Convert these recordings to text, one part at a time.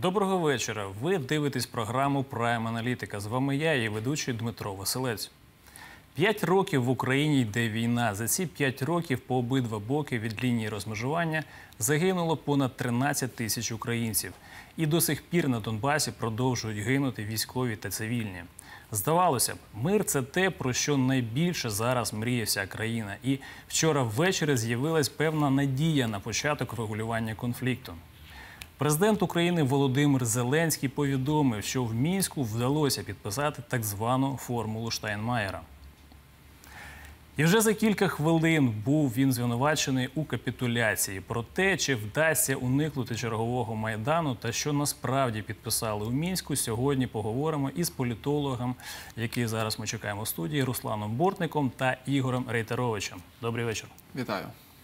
Доброго вечора. Ви дивитесь програму «Прайм Аналітика». З вами я, її ведучий Дмитро Василець. 5 років в Україні йде війна. За ці 5 років по обидва боки від лінії розмежування загинуло понад 13 тисяч українців. І до сих пір на Донбасі продовжують гинути військові та цивільні. Здавалося б, мир – це те, про що найбільше зараз мріє вся країна. І вчора ввечері з'явилась певна надія на початок врегулювання конфлікту. Президент України Володимир Зеленський повідомив, що в Мінську вдалося підписати так звану формулу Штайнмаєра. І вже за кілька хвилин був він звинувачений у капітуляції. Про те, чи вдасться уникнути чергового Майдану та що насправді підписали у Мінську, сьогодні поговоримо із політологом, який зараз ми чекаємо в студії, Русланом Бортником та Ігорем Рейтеровичем. Добрий вечір. Вітаю.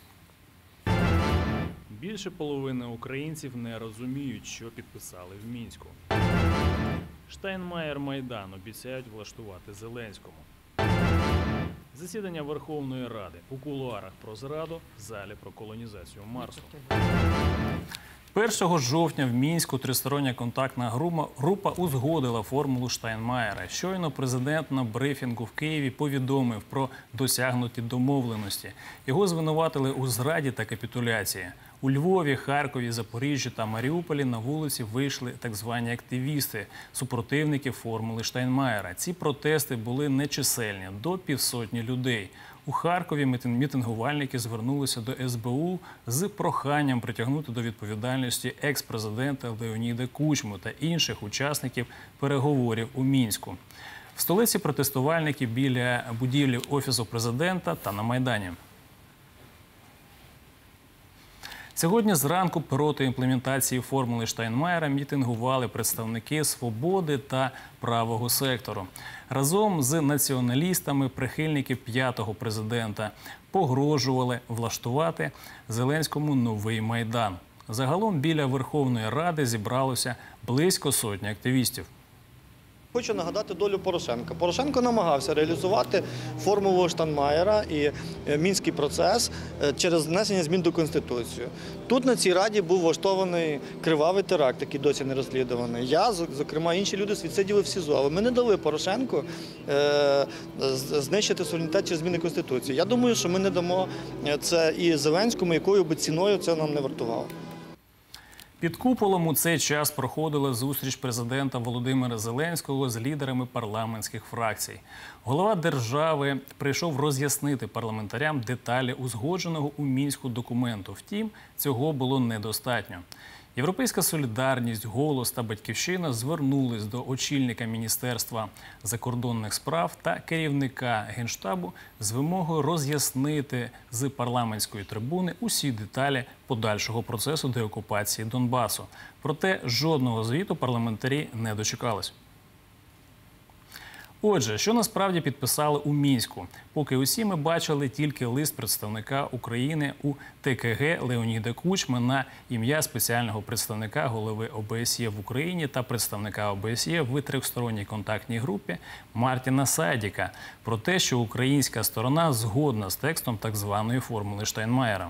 Більше половини українців не розуміють, що підписали в Мінську. Штайнмаєр Майдан обіцяють влаштувати Зеленському. Засідання Верховної Ради у кулуарах про зраду, в залі про колонізацію Марсу. 1 жовтня в Мінську тристороння контактна група узгодила формулу Штайнмаєра. Щойно президент на брифінгу в Києві повідомив про досягнуті домовленості. Його звинуватили у зраді та капітуляції. У Львові, Харкові, Запоріжжі та Маріуполі на вулиці вийшли так звані активісти, супротивники формули Штайнмаєра. Ці протести були нечисельні – до півсотні людей. У Харкові мітингувальники звернулися до СБУ з проханням притягнути до відповідальності екс-президента Леоніда Кучму та інших учасників переговорів у Мінську. В столиці протестувальники біля будівлі Офісу президента та на Майдані. Сьогодні зранку проти імплементації формули Штайнмаєра мітингували представники «Свободи» та «Правого сектору». Разом з націоналістами прихильники 5-го президента погрожували влаштувати Зеленському новий Майдан. Загалом біля Верховної Ради зібралося близько сотні активістів. Хочу нагадати долю Порошенка. Порошенко намагався реалізувати формулу Штайнмаєра і Мінський процес через внесення змін до Конституції. Тут на цій раді був влаштований кривавий теракт, який досі не розслідуваний. Я, зокрема, інші люди відсиділи в СІЗО, але ми не дали Порошенку знищити суверенітет через зміни Конституції. Я думаю, що ми не дамо це і Зеленському, якою би ціною це нам не вартувало. Під куполом у цей час проходила зустріч президента Володимира Зеленського з лідерами парламентських фракцій. Голова держави прийшов роз'яснити парламентарям деталі узгодженого у Мінську документу. Втім, цього було недостатньо. Європейська солідарність, «Голос» та «Батьківщина» звернулись до очільника Міністерства закордонних справ та керівника Генштабу з вимогою роз'яснити з парламентської трибуни усі деталі подальшого процесу деокупації Донбасу. Проте жодного звіту парламентарі не дочекались. Отже, що насправді підписали у Мінську? Поки усі ми бачили тільки лист представника України у ТКГ Леоніда Кучми на ім'я спеціального представника голови ОБСЄ в Україні та представника ОБСЄ в тристоронній контактній групі Мартіна Сайдіка про те, що українська сторона згодна з текстом так званої формули Штайнмаєра.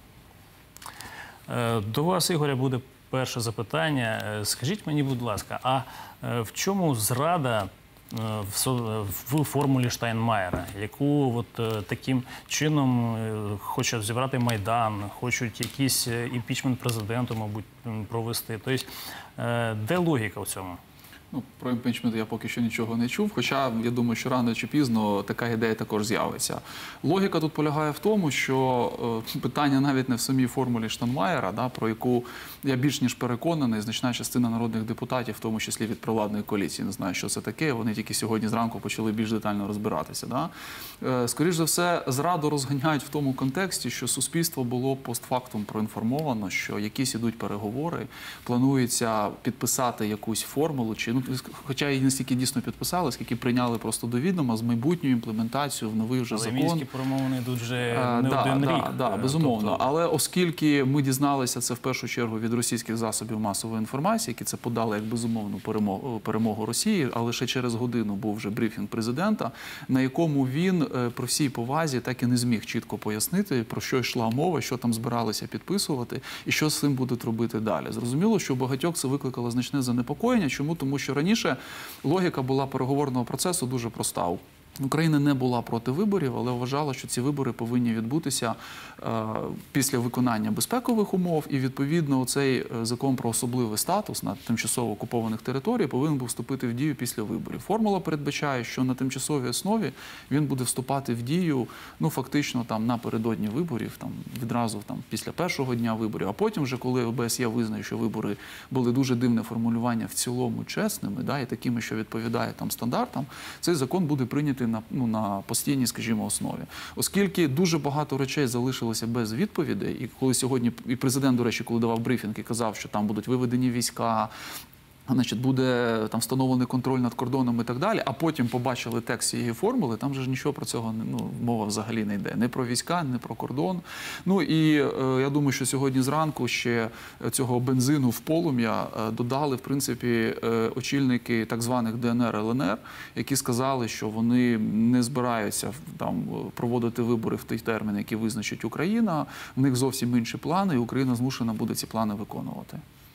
До вас, Ігоря, буде перше запитання. Скажіть мені, будь ласка, а в чому зрада в формулі Штайнмаєра, яку таким чином хочуть зібрати Майдан, хочуть якийсь імпічмент президенту, мабуть, провести. Тобто, де логіка в цьому? Ну, про імпічмент я поки що нічого не чув, хоча я думаю, що рано чи пізно така ідея також з'явиться. Логіка тут полягає в тому, що питання навіть не в самій формулі Штайнмаєра, про яку я більш ніж переконаний, значна частина народних депутатів, в тому числі від провладної коаліції, не знаю, що це таке, вони тільки сьогодні зранку почали більш детально розбиратися. Скоріш за все, зраду розганяють в тому контексті, що суспільство було постфактум проінформовано, що якісь ідуть переговори, планується підписати якусь формулу чи хоча і не стільки дійсно підписали, скільки прийняли просто до відома з майбутньою імплементацією в новий вже закон. Але мінські перемовини йдуть вже не один рік. Так, безумовно. Але оскільки ми дізналися це в першу чергу від російських засобів масової інформації, які це подали як безумовну перемогу Росії, але ще через годину був вже брифінг президента, на якому він при всій повазі так і не зміг чітко пояснити, про що йшла мова, що там збиралися підписувати і що з цим будуть робити далі. Зрозуміло, що у багатьох це викликало значне занепокоєння. Чому? Тому що раніше логіка була переговорного процесу дуже проста. Україна не була проти виборів, але вважала, що ці вибори повинні відбутися після виконання безпекових умов, і відповідно цей закон про особливий статус на тимчасово окупованих територіях повинен був вступити в дію після виборів. Формула передбачає, що на тимчасовій основі він буде вступати в дію, ну фактично там напередодні виборів, там відразу там після першого дня виборів, а потім вже коли ОБСЄ визнає, що вибори були дуже дивне формулювання в цілому чесними, да, і такими, що відповідає там стандартам, цей закон буде прийнятий на постійній, скажімо, основі. Оскільки дуже багато речей залишилося без відповідей, і коли сьогодні, і президент, до речі, коли давав брифінг і казав, що там будуть виведені війська, значить, буде там встановлений контроль над кордоном і так далі, а потім побачили текст цієї формули, там же ж нічого про цього мова взагалі не йде. Не про війська, не про кордон. Ну і я думаю, що сьогодні зранку ще цього бензину в полум'я додали, в принципі, очільники так званих ДНР, ЛНР, які сказали, що вони не збираються там проводити вибори в той термін, який визначить Україна. В них зовсім інші плани, і Україна змушена буде ці плани виконувати.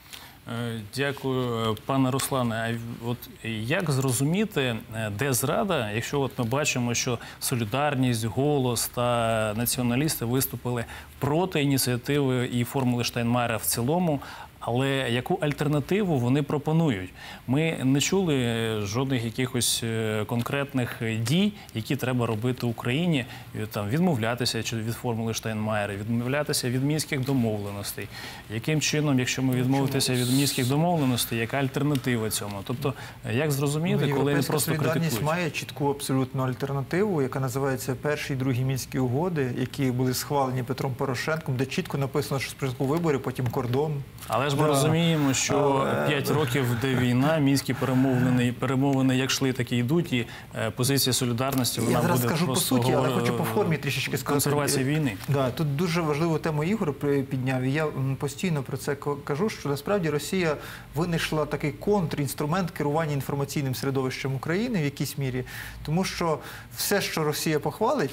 Дякую, пане Руслане. А от як зрозуміти, де зрада, якщо от ми бачимо, що Солідарність, Голос та націоналісти виступили проти ініціативи і формули Штайнмайєра в цілому, але яку альтернативу вони пропонують? Ми не чули жодних якихось конкретних дій, які треба робити Україні, там, відмовлятися від формули Штайнмайєра, відмовлятися від мінських домовленостей. Яким чином, якщо ми відмовитися від мінських домовленостей, яка альтернатива цьому? Тобто, як зрозуміти, коли вони просто критикують? Солідарність має чітку абсолютну альтернативу, яка називається перші і другі мінські угоди, які були схвалені Петром Порошенком, де чітко написано, що спочатку вибори, потім кордон. Але ж ми розуміємо, що 5 років, де війна, мінські перемовини як йшли, так і йдуть, і позиція Солідарності, вона буде просто... Я зараз скажу по суті, але хочу по формі трішечки сказати. Консервація війни. Да, тут дуже важливу тему Ігор підняв, і я постійно про це кажу, що насправді Росія винайшла такий контрінструмент керування інформаційним середовищем України в якійсь мірі, тому що все, що Росія похвалить,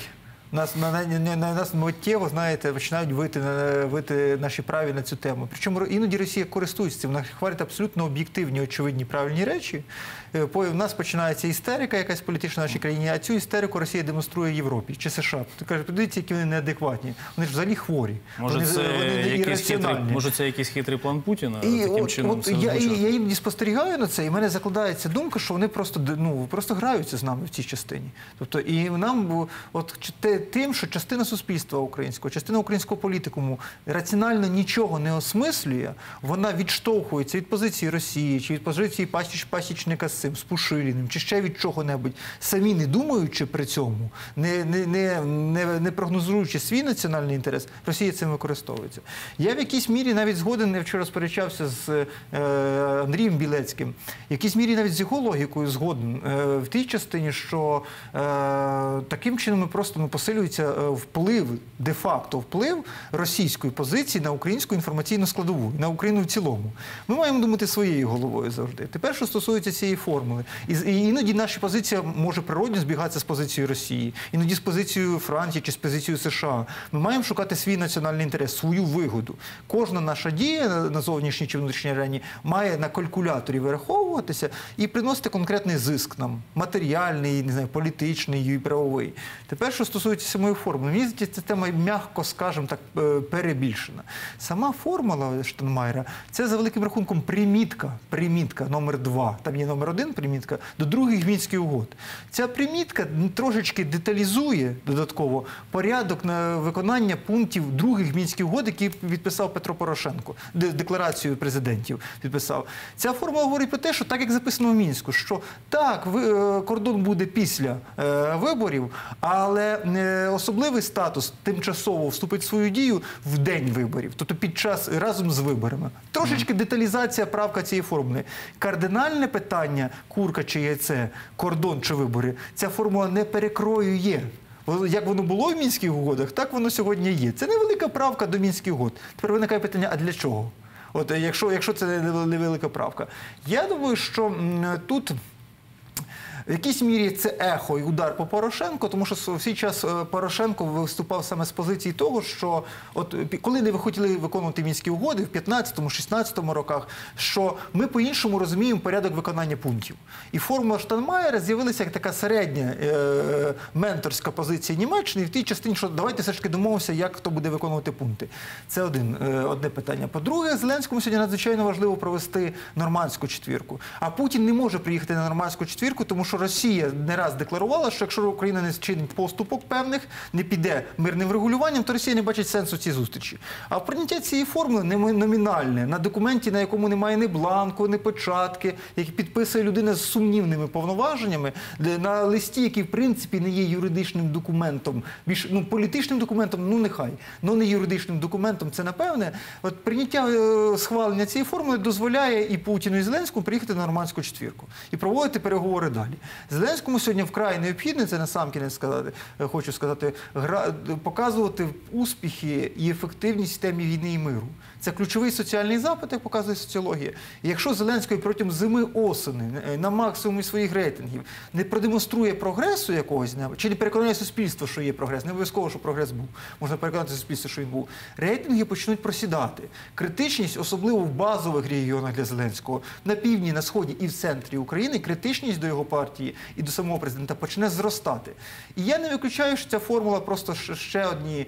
нас миттєво, знаєте, починають вити наші праві на цю тему. Причому іноді Росія користується цим, вона хвалить абсолютно об'єктивні, очевидні, правильні речі. У нас починається істерика якась політична в нашій країні, а цю істерику Росія демонструє Європі чи США. Ти кажеш, подивіться, які вони неадекватні. Вони ж взагалі хворі. Може, це якийсь хитрий план Путіна? Таким чином я іноді спостерігаю на це, і в мене закладається думка, що вони просто граються з нами в цій частині. Тобто, і нам тим, що частина суспільства українського, частина українського політикуму раціонально нічого не осмислює, вона відштовхується від позиції Росії, чи від позиції пасічника з Пушиліним, чи ще від чого-небудь, самі не думаючи при цьому, не прогнозуючи свій національний інтерес, Росія цим використовується. Я в якійсь мірі навіть згоден, я вчора сперечався з Андрієм Білецьким, в якійсь мірі навіть з його логікою згоден, в тій частині, що таким чином ми просто посилюється вплив, де-факто вплив російської позиції на українську інформаційну складову, на Україну в цілому. Ми маємо думати своєю головою завжди. Тепер, що стосується цієї формули. І іноді наша позиція може природно збігатися з позицією Росії, іноді з позицією Франції чи з позицією США. Ми маємо шукати свій національний інтерес, свою вигоду. Кожна наша дія на зовнішній чи внутрішній арені має на калькуляторі вираховуватися і приносити конкретний зиск нам, матеріальний, не знаю, політичний і правовий. Тепер, що стосується самої формули, мені здається, ця тема, м'яко скажемо так, перебільшена. Сама формула Штайнмайєра – це за великим рахунком примітка номер 2. Там є номер 1 примітка до других мінських угод. Ця примітка трошечки деталізує додатково порядок на виконання пунктів других мінських угод, які підписав Петро Порошенко, декларацію президентів підписав. Ця формула говорить про те, що так, як записано в Мінську, що так, кордон буде після виборів, але особливий статус тимчасово вступить в свою дію в день виборів, тобто під час разом з виборами. Трошечки деталізація, правка цієї формули. Кардинальне питання курка чи яйце, кордон чи вибори, ця формула не перекроює. Як воно було в Мінських угодах, так воно сьогодні є. Це невелика правка до Мінських угод. Тепер виникає питання, а для чого? От якщо це невелика правка. Я думаю, що тут в якійсь мірі це ехо і удар по Порошенку, тому що в свій час Порошенко виступав саме з позиції того, що от коли не хотіли виконувати Мінські угоди в 15-16 роках, що ми по-іншому розуміємо порядок виконання пунктів. І формула Штайнмаєра з'явилася як така середня менторська позиція Німеччини в тій частині, що давайте все ж таки домовимося, як хто буде виконувати пункти. Це одне питання. По-друге, Зеленському сьогодні надзвичайно важливо провести нормандську четвірку. А Путін не може приїхати на нормандську четвірку, тому що Росія не раз декларувала, що якщо Україна не чинить поступок певних, не піде мирним врегулюванням, то Росія не бачить сенсу цієї зустрічі. А прийняття цієї формули номінальне, на документі, на якому немає ні бланку, ні початки, який підписує людина з сумнівними повноваженнями, на листі, який в принципі не є юридичним документом, більш політичним документом, нехай, але не юридичним документом, це напевне. От прийняття схвалення цієї формули дозволяє і Путіну, і Зеленському приїхати на нормандську четвірку і проводити переговори далі. Зеленському сьогодні вкрай необхідно, це насамкінець хочу сказати, показувати успіхи і ефективність в темі війни і миру. Це ключовий соціальний запит, як показує соціологія. І якщо Зеленський протягом зими-осени на максимумі своїх рейтингів не продемонструє прогресу якогось, чи не переконає суспільство, що є прогрес, не обов'язково, що прогрес був, можна переконати суспільство, що він був, рейтинги почнуть просідати. Критичність, особливо в базових регіонах для Зеленського, на півдні, на сході і в центрі України, критичність до його партії і до самого президента почне зростати. І я не виключаю, що ця формула просто ще одні,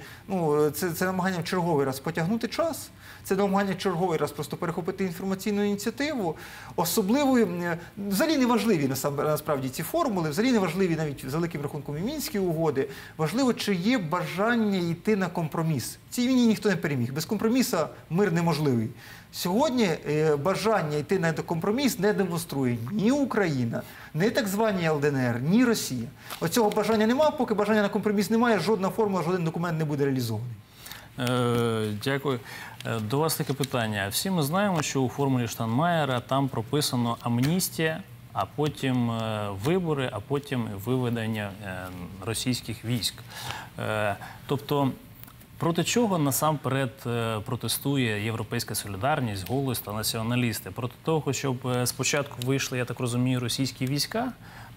це намагання в черговий раз потягнути час, це намагання черговий раз просто перехопити інформаційну ініціативу. Особливо, взагалі не важливі насправді ці формули, взагалі не важливі навіть з великим рахунком і Мінські угоди. Важливо, чи є бажання йти на компроміс. В цій війні ніхто не переміг. Без компромісу мир неможливий. Сьогодні бажання йти на компроміс не демонструє ні Україна, ні так звані ЛДНР, ні Росія. Оцього бажання немає, поки бажання на компроміс немає, жодна формула, жоден документ не буде реалізований. Дякую. До вас таке питання. Всі ми знаємо, що у формулі Штайнмаєра там прописано амністія, а потім вибори, а потім виведення російських військ. Тобто, проти чого насамперед протестує Європейська солідарність, «Голос» та націоналісти? Проти того, щоб спочатку вийшли, я так розумію, російські війська,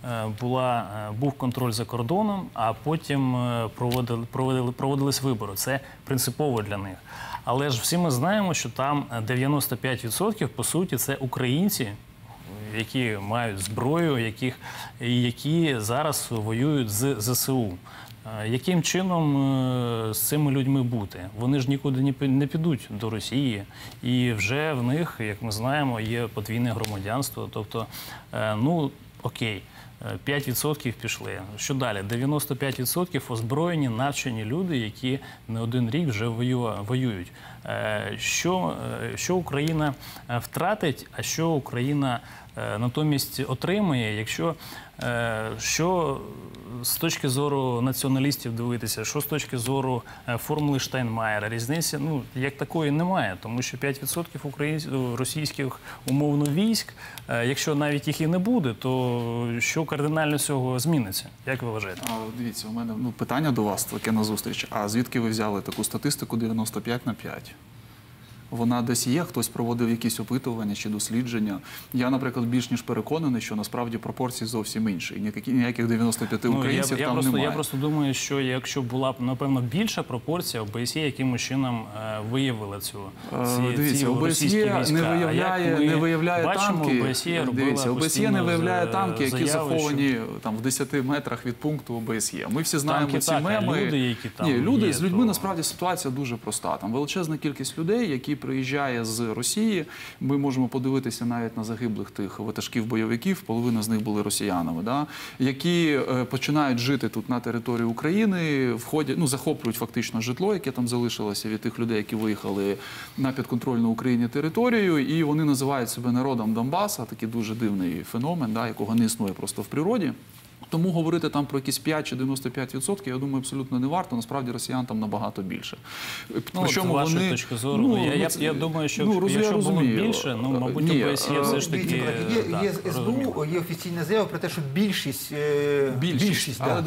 був контроль за кордоном, а потім проводились вибори. Це принципово для них. Але ж всі ми знаємо, що там 95% по суті це українці, які мають зброю, які зараз воюють з ЗСУ. Яким чином з цими людьми бути? Вони ж нікуди не підуть до Росії. І вже в них, як ми знаємо, є подвійне громадянство. Тобто, окей, 5% пішли. Що далі? 95% озброєні, навчені люди, які не один рік вже воюють. Що Україна втратить, а що Україна натомість отримує, що з точки зору націоналістів дивитися, що з точки зору формули Штайнмаєра, різниці, як такої немає, тому що 5% російських умовно військ, якщо навіть їх і не буде, то що кардинально цього зміниться? Як ви вважаєте? Дивіться, у мене питання до вас таке на зустріч. А звідки ви взяли таку статистику 95/5? Вона десь є, хтось проводив якісь опитування чи дослідження. Я, наприклад, більш ніж переконаний, що насправді пропорції зовсім інші. Ніяких 95 українців там немає. Я просто думаю, що якщо була б, напевно, більша пропорція, ОБСЄ якимось чином виявила ці російські війська. Не виявляє танки. ОБСЄ не виявляє танки, які заховані в 10 метрах від пункту ОБСЄ. Ми всі знаємо ці меми. З людьми насправді ситуація дуже проста. Там величезна кількість людей, які приїжджає з Росії, ми можемо подивитися навіть на загиблих тих ватажків-бойовиків, половина з них були росіянами, які починають жити тут на території України, захоплюють фактично житло, яке там залишилося від тих людей, які виїхали на підконтрольну Україні територію, і вони називають себе народом Донбаса, такий дуже дивний феномен, якого не існує просто в природі. Тому говорити там про якісь 5 чи 95%, я думаю, абсолютно не варто. Насправді росіян там набагато більше. З вашої точки зору, я думаю, що якщо було більше, мабуть, ОБСЄ все ж таки... Є СБУ, є офіційна заява про те, що більшість, але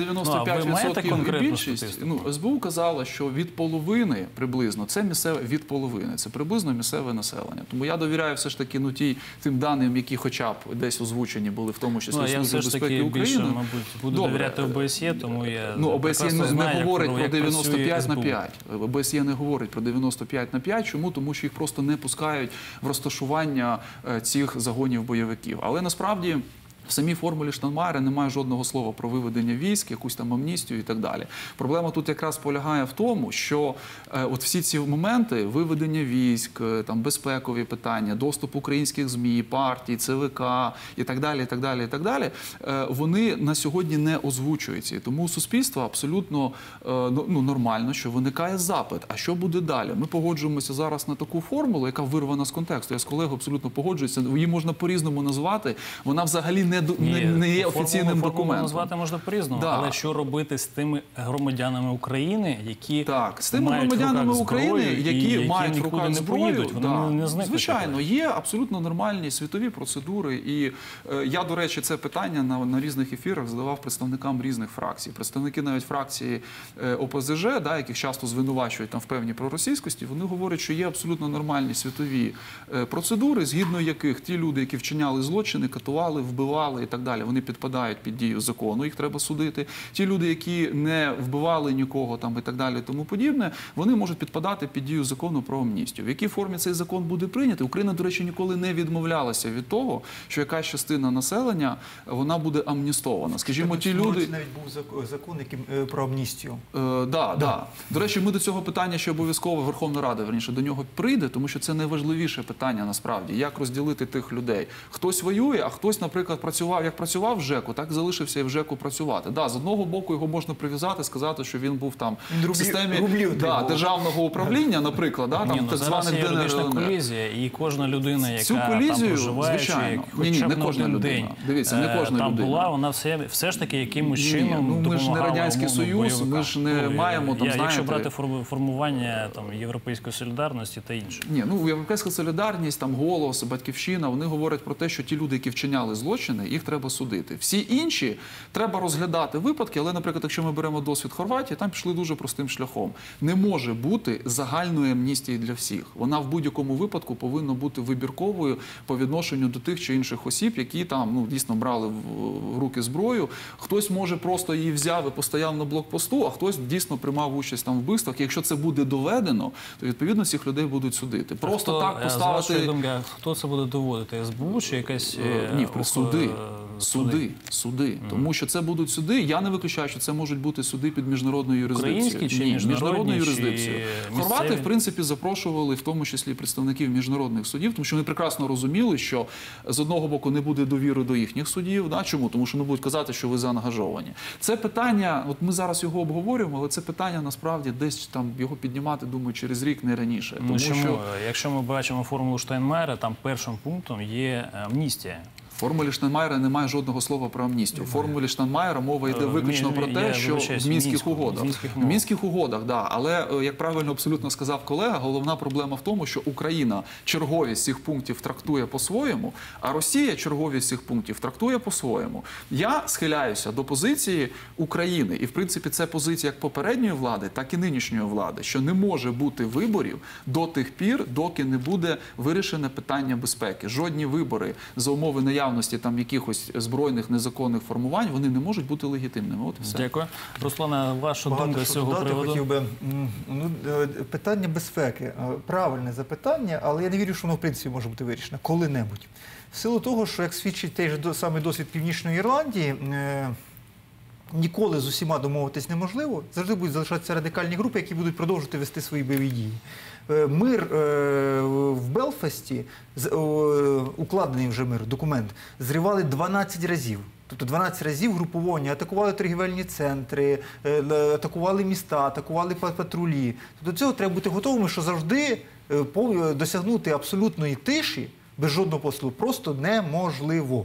95% і більшість. СБУ казала, що від половини приблизно, це місцеве від половини, це приблизно місцеве населення. Тому я довіряю все ж таки тим даним, які хоча б десь озвучені були, в тому числі Служби безпеки України. Буду довіряти ОБСЄ, тому я ОБСЄ не говорить про 95 на СБУ. 5. ОБСЄ не говорить про 95 на 5. Чому? Тому що їх просто не пускають в розташування цих загонів бойовиків. Але насправді в самій формулі Штайнмаєра немає жодного слова про виведення військ, якусь там амністію і так далі. Проблема тут якраз полягає в тому, що от всі ці моменти виведення військ, там безпекові питання, доступ українських ЗМІ, партій, ЦВК і так далі, вони на сьогодні не озвучуються. І тому у суспільства абсолютно нормально, що виникає запит. А що буде далі? Ми погоджуємося зараз на таку формулу, яка вирвана з контексту. Я з колегою абсолютно погоджуюся. Її можна по-різному назвати. Вона взагалі не є офіційним документом. Назвати можна по-різному, але що робити з тими громадянами України, які з тими громадянами України, які мають в руках зброю, вони не зникнуть. Звичайно, є абсолютно нормальні світові процедури. І я, до речі, це питання на різних ефірах задавав представникам різних фракцій. Представники навіть фракції ОПЗЖ, яких часто звинувачують там в певній проросійськості, вони говорять, що є абсолютно нормальні світові процедури, згідно яких ті люди, які вчиняли злочини, катували, вбивали і так далі, вони підпадають під дію закону, їх треба судити. Ті люди, які не вбивали нікого там і так далі, і тому подібне, вони можуть підпадати під дію закону про амністію. В якій формі цей закон буде прийнятий? Україна, до речі, ніколи не відмовлялася від того, що якась частина населення, вона буде амністована. Скажімо, ті люди... навіть був закон про амністію. Да. До речі, ми до цього питання ще обов'язково Верховна Рада, до нього прийде, тому що це найважливіше питання насправді. Як розділити тих людей? Хтось воює, а хтось, наприклад, працював в ЖЕКу, так залишився і в ЖЕКу працювати. З одного боку його можна прив'язати, сказати, що він був там в системі державного управління, наприклад, там так званих ДНР. Юридична колізія, і кожна людина, яка там проживає, звичайно. хоча б не кожна людина. Дивіться, не кожна там людина. була, вона все ж таки якимось чином допомагала. Ми ж не Радянський Союз, ми ж не маємо там, якщо брати формування там Європейської солідарності та інше. Європейська солідарність, там Голос, Батьківщина, вони говорять про те, що ті люди, які вчиняли злочини, їх треба судити. Всі інші треба розглядати випадки, але, наприклад, якщо ми беремо досвід Хорватії, там пішли дуже простим шляхом. Не може бути загальної амністії для всіх. Вона в будь-якому випадку повинна бути вибірковою по відношенню до тих чи інших осіб, які там дійсно брали в руки зброю. Хтось може просто її взяв і постояв на блокпосту, а хтось дійсно приймав участь там в вбивствах. І якщо це буде доведено, то відповідно цих людей будуть судити. Просто так поставити... З вашої думки, хто це буде доводити? СБУ чи якась... Ні, суди. Тому що це будуть суди. Я не виключаю, що це можуть бути суди під міжнародною юрисдикцією. Українські чи міжнародні юрисдикцією. Хорвати, в принципі, запрошували в тому числі представників міжнародних судів, тому що вони прекрасно розуміли, що з одного боку не буде довіри до їхніх судів. Чому? Тому що будуть казати, що ви заангажовані. Це питання, от ми зараз його обговорюємо, але це питання насправді десь там його піднімати, думаю, через рік, не раніше. Тому що... Якщо ми бачимо формулу Штайнмаєра, там першим пунктом є амністія. В формулі Штайнмаєра немає жодного слова про амністію. В формулі Штайнмаєра мова йде виключно про те, що в Мінських угодах. В Мінських угодах, так. Але, як правильно абсолютно сказав колега, головна проблема в тому, що Україна черговість цих пунктів трактує по-своєму, а Росія черговість цих пунктів трактує по-своєму. Я схиляюся до позиції України, і в принципі це позиція як попередньої влади, так і нинішньої влади, що не може бути виборів до тих пір, доки не буде вирішене питання безпеки. Жодні вибори за умови наявності там якихось збройних незаконних формувань, вони не можуть бути легітимними. От і все. Дякую. Руслана, ваша думка з цього приводу? Хотів би, питання безпеки. Правильне запитання, але я не вірю, що воно в принципі може бути вирішено коли-небудь. В силу того, що, як свідчить той же самий досвід Північної Ірландії, ніколи з усіма домовитись неможливо. Завжди будуть залишатися радикальні групи, які будуть продовжувати вести свої бойові дії. Мир в Белфасті, укладений вже мир, документ, зривали 12 разів. Тобто 12 разів груповання, атакували торгівельні центри, атакували міста, атакували патрулі. До цього треба бути готовими, що завжди досягнути абсолютної тиші без жодного посилу просто неможливо.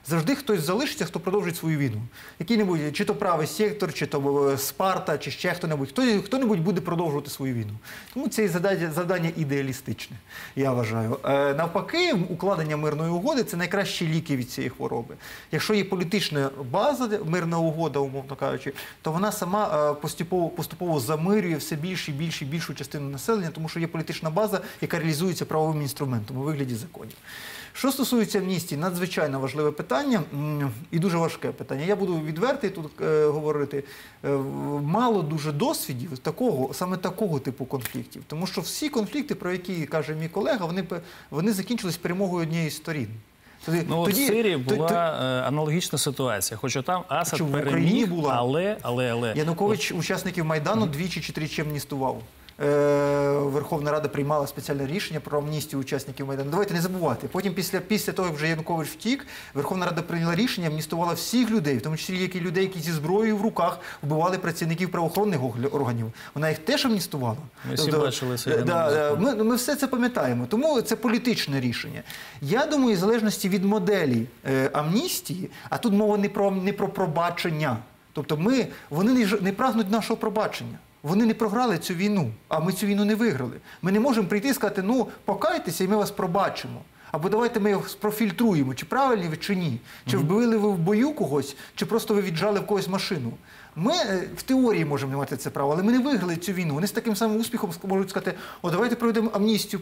Завжди хтось залишиться, хто продовжить свою війну. Який-небудь, чи то правий сектор, чи то Спарта, чи ще хто-небудь. Хто-небудь буде продовжувати свою війну. Тому це завдання ідеалістичне, я вважаю. Навпаки, укладення мирної угоди – це найкращі ліки від цієї хвороби. Якщо є політична база, мирна угода, умовно кажучи, то вона сама поступово замирює все більшу частину населення, тому що є політична база, яка реалізується правовим інструментом у вигляді законів. Що стосується амністії, надзвичайно важливе питання і дуже важке питання. Я буду відвертий тут говорити. Мало дуже досвідів саме такого типу конфліктів. Тому що всі конфлікти, про які каже мій колега, вони закінчились перемогою однієї з сторін. В Сирії була аналогічна ситуація, хоча там Асад переміг, але... Янукович учасників Майдану двічі чи тричі амністував. Верховна Рада приймала спеціальне рішення про амністію учасників Майдану. Давайте не забувати. Потім, після того, як вже Янукович втік, Верховна Рада прийняла рішення, амністувала всіх людей, в тому числі людей, які зі зброєю в руках вбивали працівників правоохоронних органів. Вона їх теж амністувала. Ми всі бачили це. Ми все це пам'ятаємо. Тому це політичне рішення. Я думаю, в залежності від моделі амністії, а тут мова не про пробачення. Тобто вони не прагнуть нашого пробачення. Вони не програли цю війну, а ми цю війну не виграли. Ми не можемо прийти і сказати, покайтеся і ми вас пробачимо. Або давайте ми його спрофільтруємо, чи правильні ви, чи ні. Чи вбили ви в бою когось, чи просто ви віджали в когось машину. Ми в теорії можемо не мати це право, але ми не виграли цю війну. Вони з таким самим успіхом можуть сказати, давайте проведемо амністію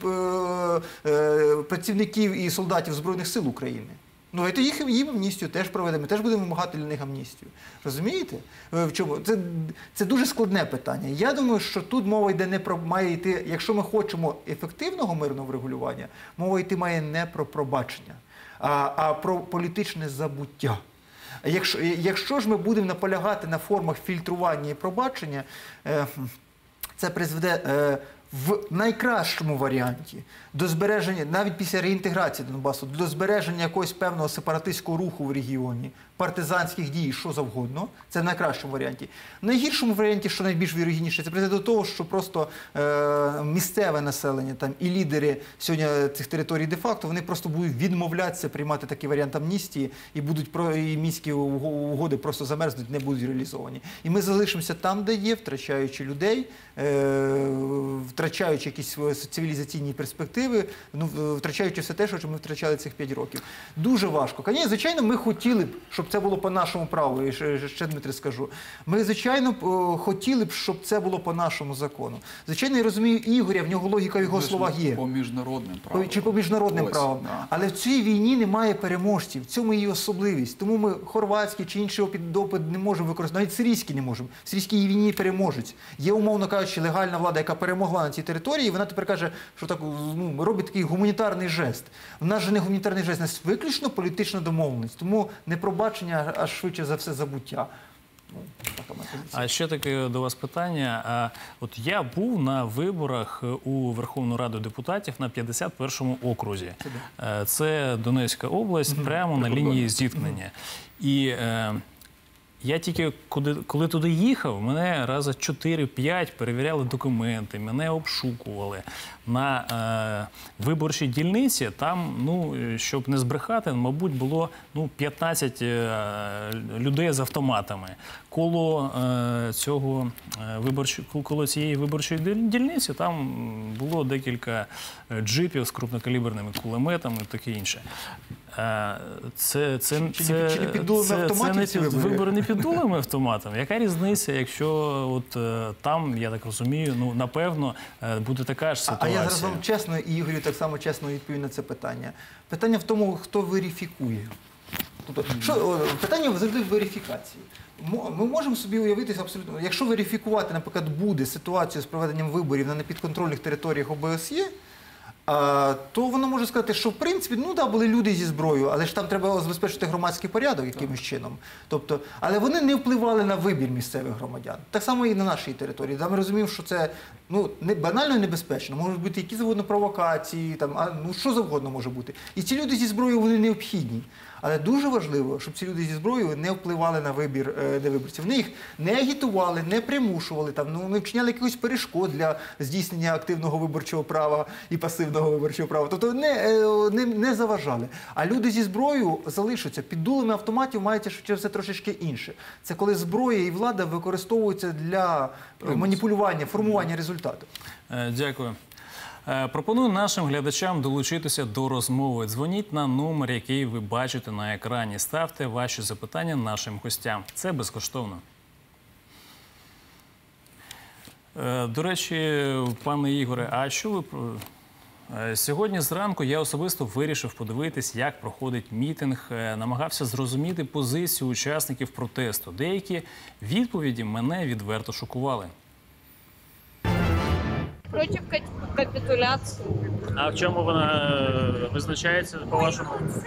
працівників і солдатів Збройних сил України. Давайте їм амністію теж проведемо, теж будемо вимагати для них амністію. Розумієте? В чому? Це дуже складне питання. Я думаю, що тут мова йде має йти, якщо ми хочемо ефективного мирного врегулювання, мова йти має не про пробачення, а про політичне забуття. Якщо ж ми будемо наполягати на формах фільтрування і пробачення, це призведе в найкращому варіанті до збереження, навіть після реінтеграції Донбасу, до збереження якогось певного сепаратистського руху в регіоні, партизанських дій, що завгодно, це в найкращому варіанті. В найгіршому варіанті, що найбільш вірогідніше, це призведе до того, що просто місцеве населення і лідери сьогодні цих територій де-факто, вони просто будуть відмовлятися приймати такий варіант амністії і мінські угоди просто замерзнуть, не будуть реалізовані. І ми залишимося там, де є, втрачаючи людей, втрачаючи якісь цивілізаційні перспективи, втрачаючи все те, що ми втрачали цих 5 років. Дуже важко. Звичайно, ми хотіли б, щоб це було по нашому праву, і ще, Дмитре, скажу. Ми, звичайно, хотіли б, щоб це було по нашому закону. Звичайно, я розумію Ігоря, в нього логіка в його словах є. По міжнародним правам. Чи по міжнародним правам. Да. Але в цій війні немає переможців, в цьому її особливість. Тому ми хорватський чи інший досвід не можемо використати, навіть сирійський не можемо. В сирійській війні переможець. Є, умовно кажучи, легальна влада, яка перемогла на цій території, і вона тепер каже, що робить такий гуманітарний жест. У нас же не гуманітарний жест, у нас виключно політична домовленість. Тому не пробачення, а швидше за все забуття. А ще таке до вас питання. От я був на виборах у Верховну Раду депутатів на 51-му окрузі. Це Донецька область, прямо на лінії зіткнення. І я тільки, коли туди їхав, мене рази 4-5 перевіряли документи, мене обшукували. На виборчій дільниці там, щоб не збрехати, мабуть, було 15 людей з автоматами. Коло цієї виборчої дільниці там було декілька джипів з крупнокаліберними кулеметами і таке інше. Це вибори не під дулими автоматами. Яка різниця, якщо там, я так розумію, напевно, буде така ж ситуація? А я зараз вам чесно, і Ігорю так само чесно відповім на це питання. Питання в тому, хто верифікує. Тобто, питання завжди в верифікації. Ми можемо собі уявити абсолютно, якщо верифікувати, наприклад, буде ситуацію з проведенням виборів на непідконтрольних територіях ОБСЄ, то воно може сказати, що в принципі, були люди зі зброєю, але ж там треба забезпечити громадський порядок якимось чином. Тобто, але вони не впливали на вибір місцевих громадян. Так само і на нашій території. Ми розуміємо, що це банально і небезпечно. Можуть бути які завгодно провокації, що завгодно може бути. І ці люди зі зброєю, вони необхідні. Але дуже важливо, щоб ці люди зі зброєю не впливали на вибір виборців. Вони їх не агітували, не примушували, не вчиняли якихось перешкод для здійснення активного виборчого права і пасивного виборчого права. Тобто не заважали. А люди зі зброєю залишаться. Під дулами автоматів мається через це трошечки інше. Це коли зброя і влада використовуються для маніпулювання, формування результату. Дякую. Пропоную нашим глядачам долучитися до розмови. Дзвоніть на номер, який ви бачите на екрані. Ставте ваші запитання нашим гостям. Це безкоштовно. До речі, пане Ігоре, а що ви... Сьогодні зранку я особисто вирішив подивитись, як проходить мітинг, намагався зрозуміти позицію учасників протесту. Деякі відповіді мене відверто шокували. Против капитуляции. А в чому вона визначається, по-вашому?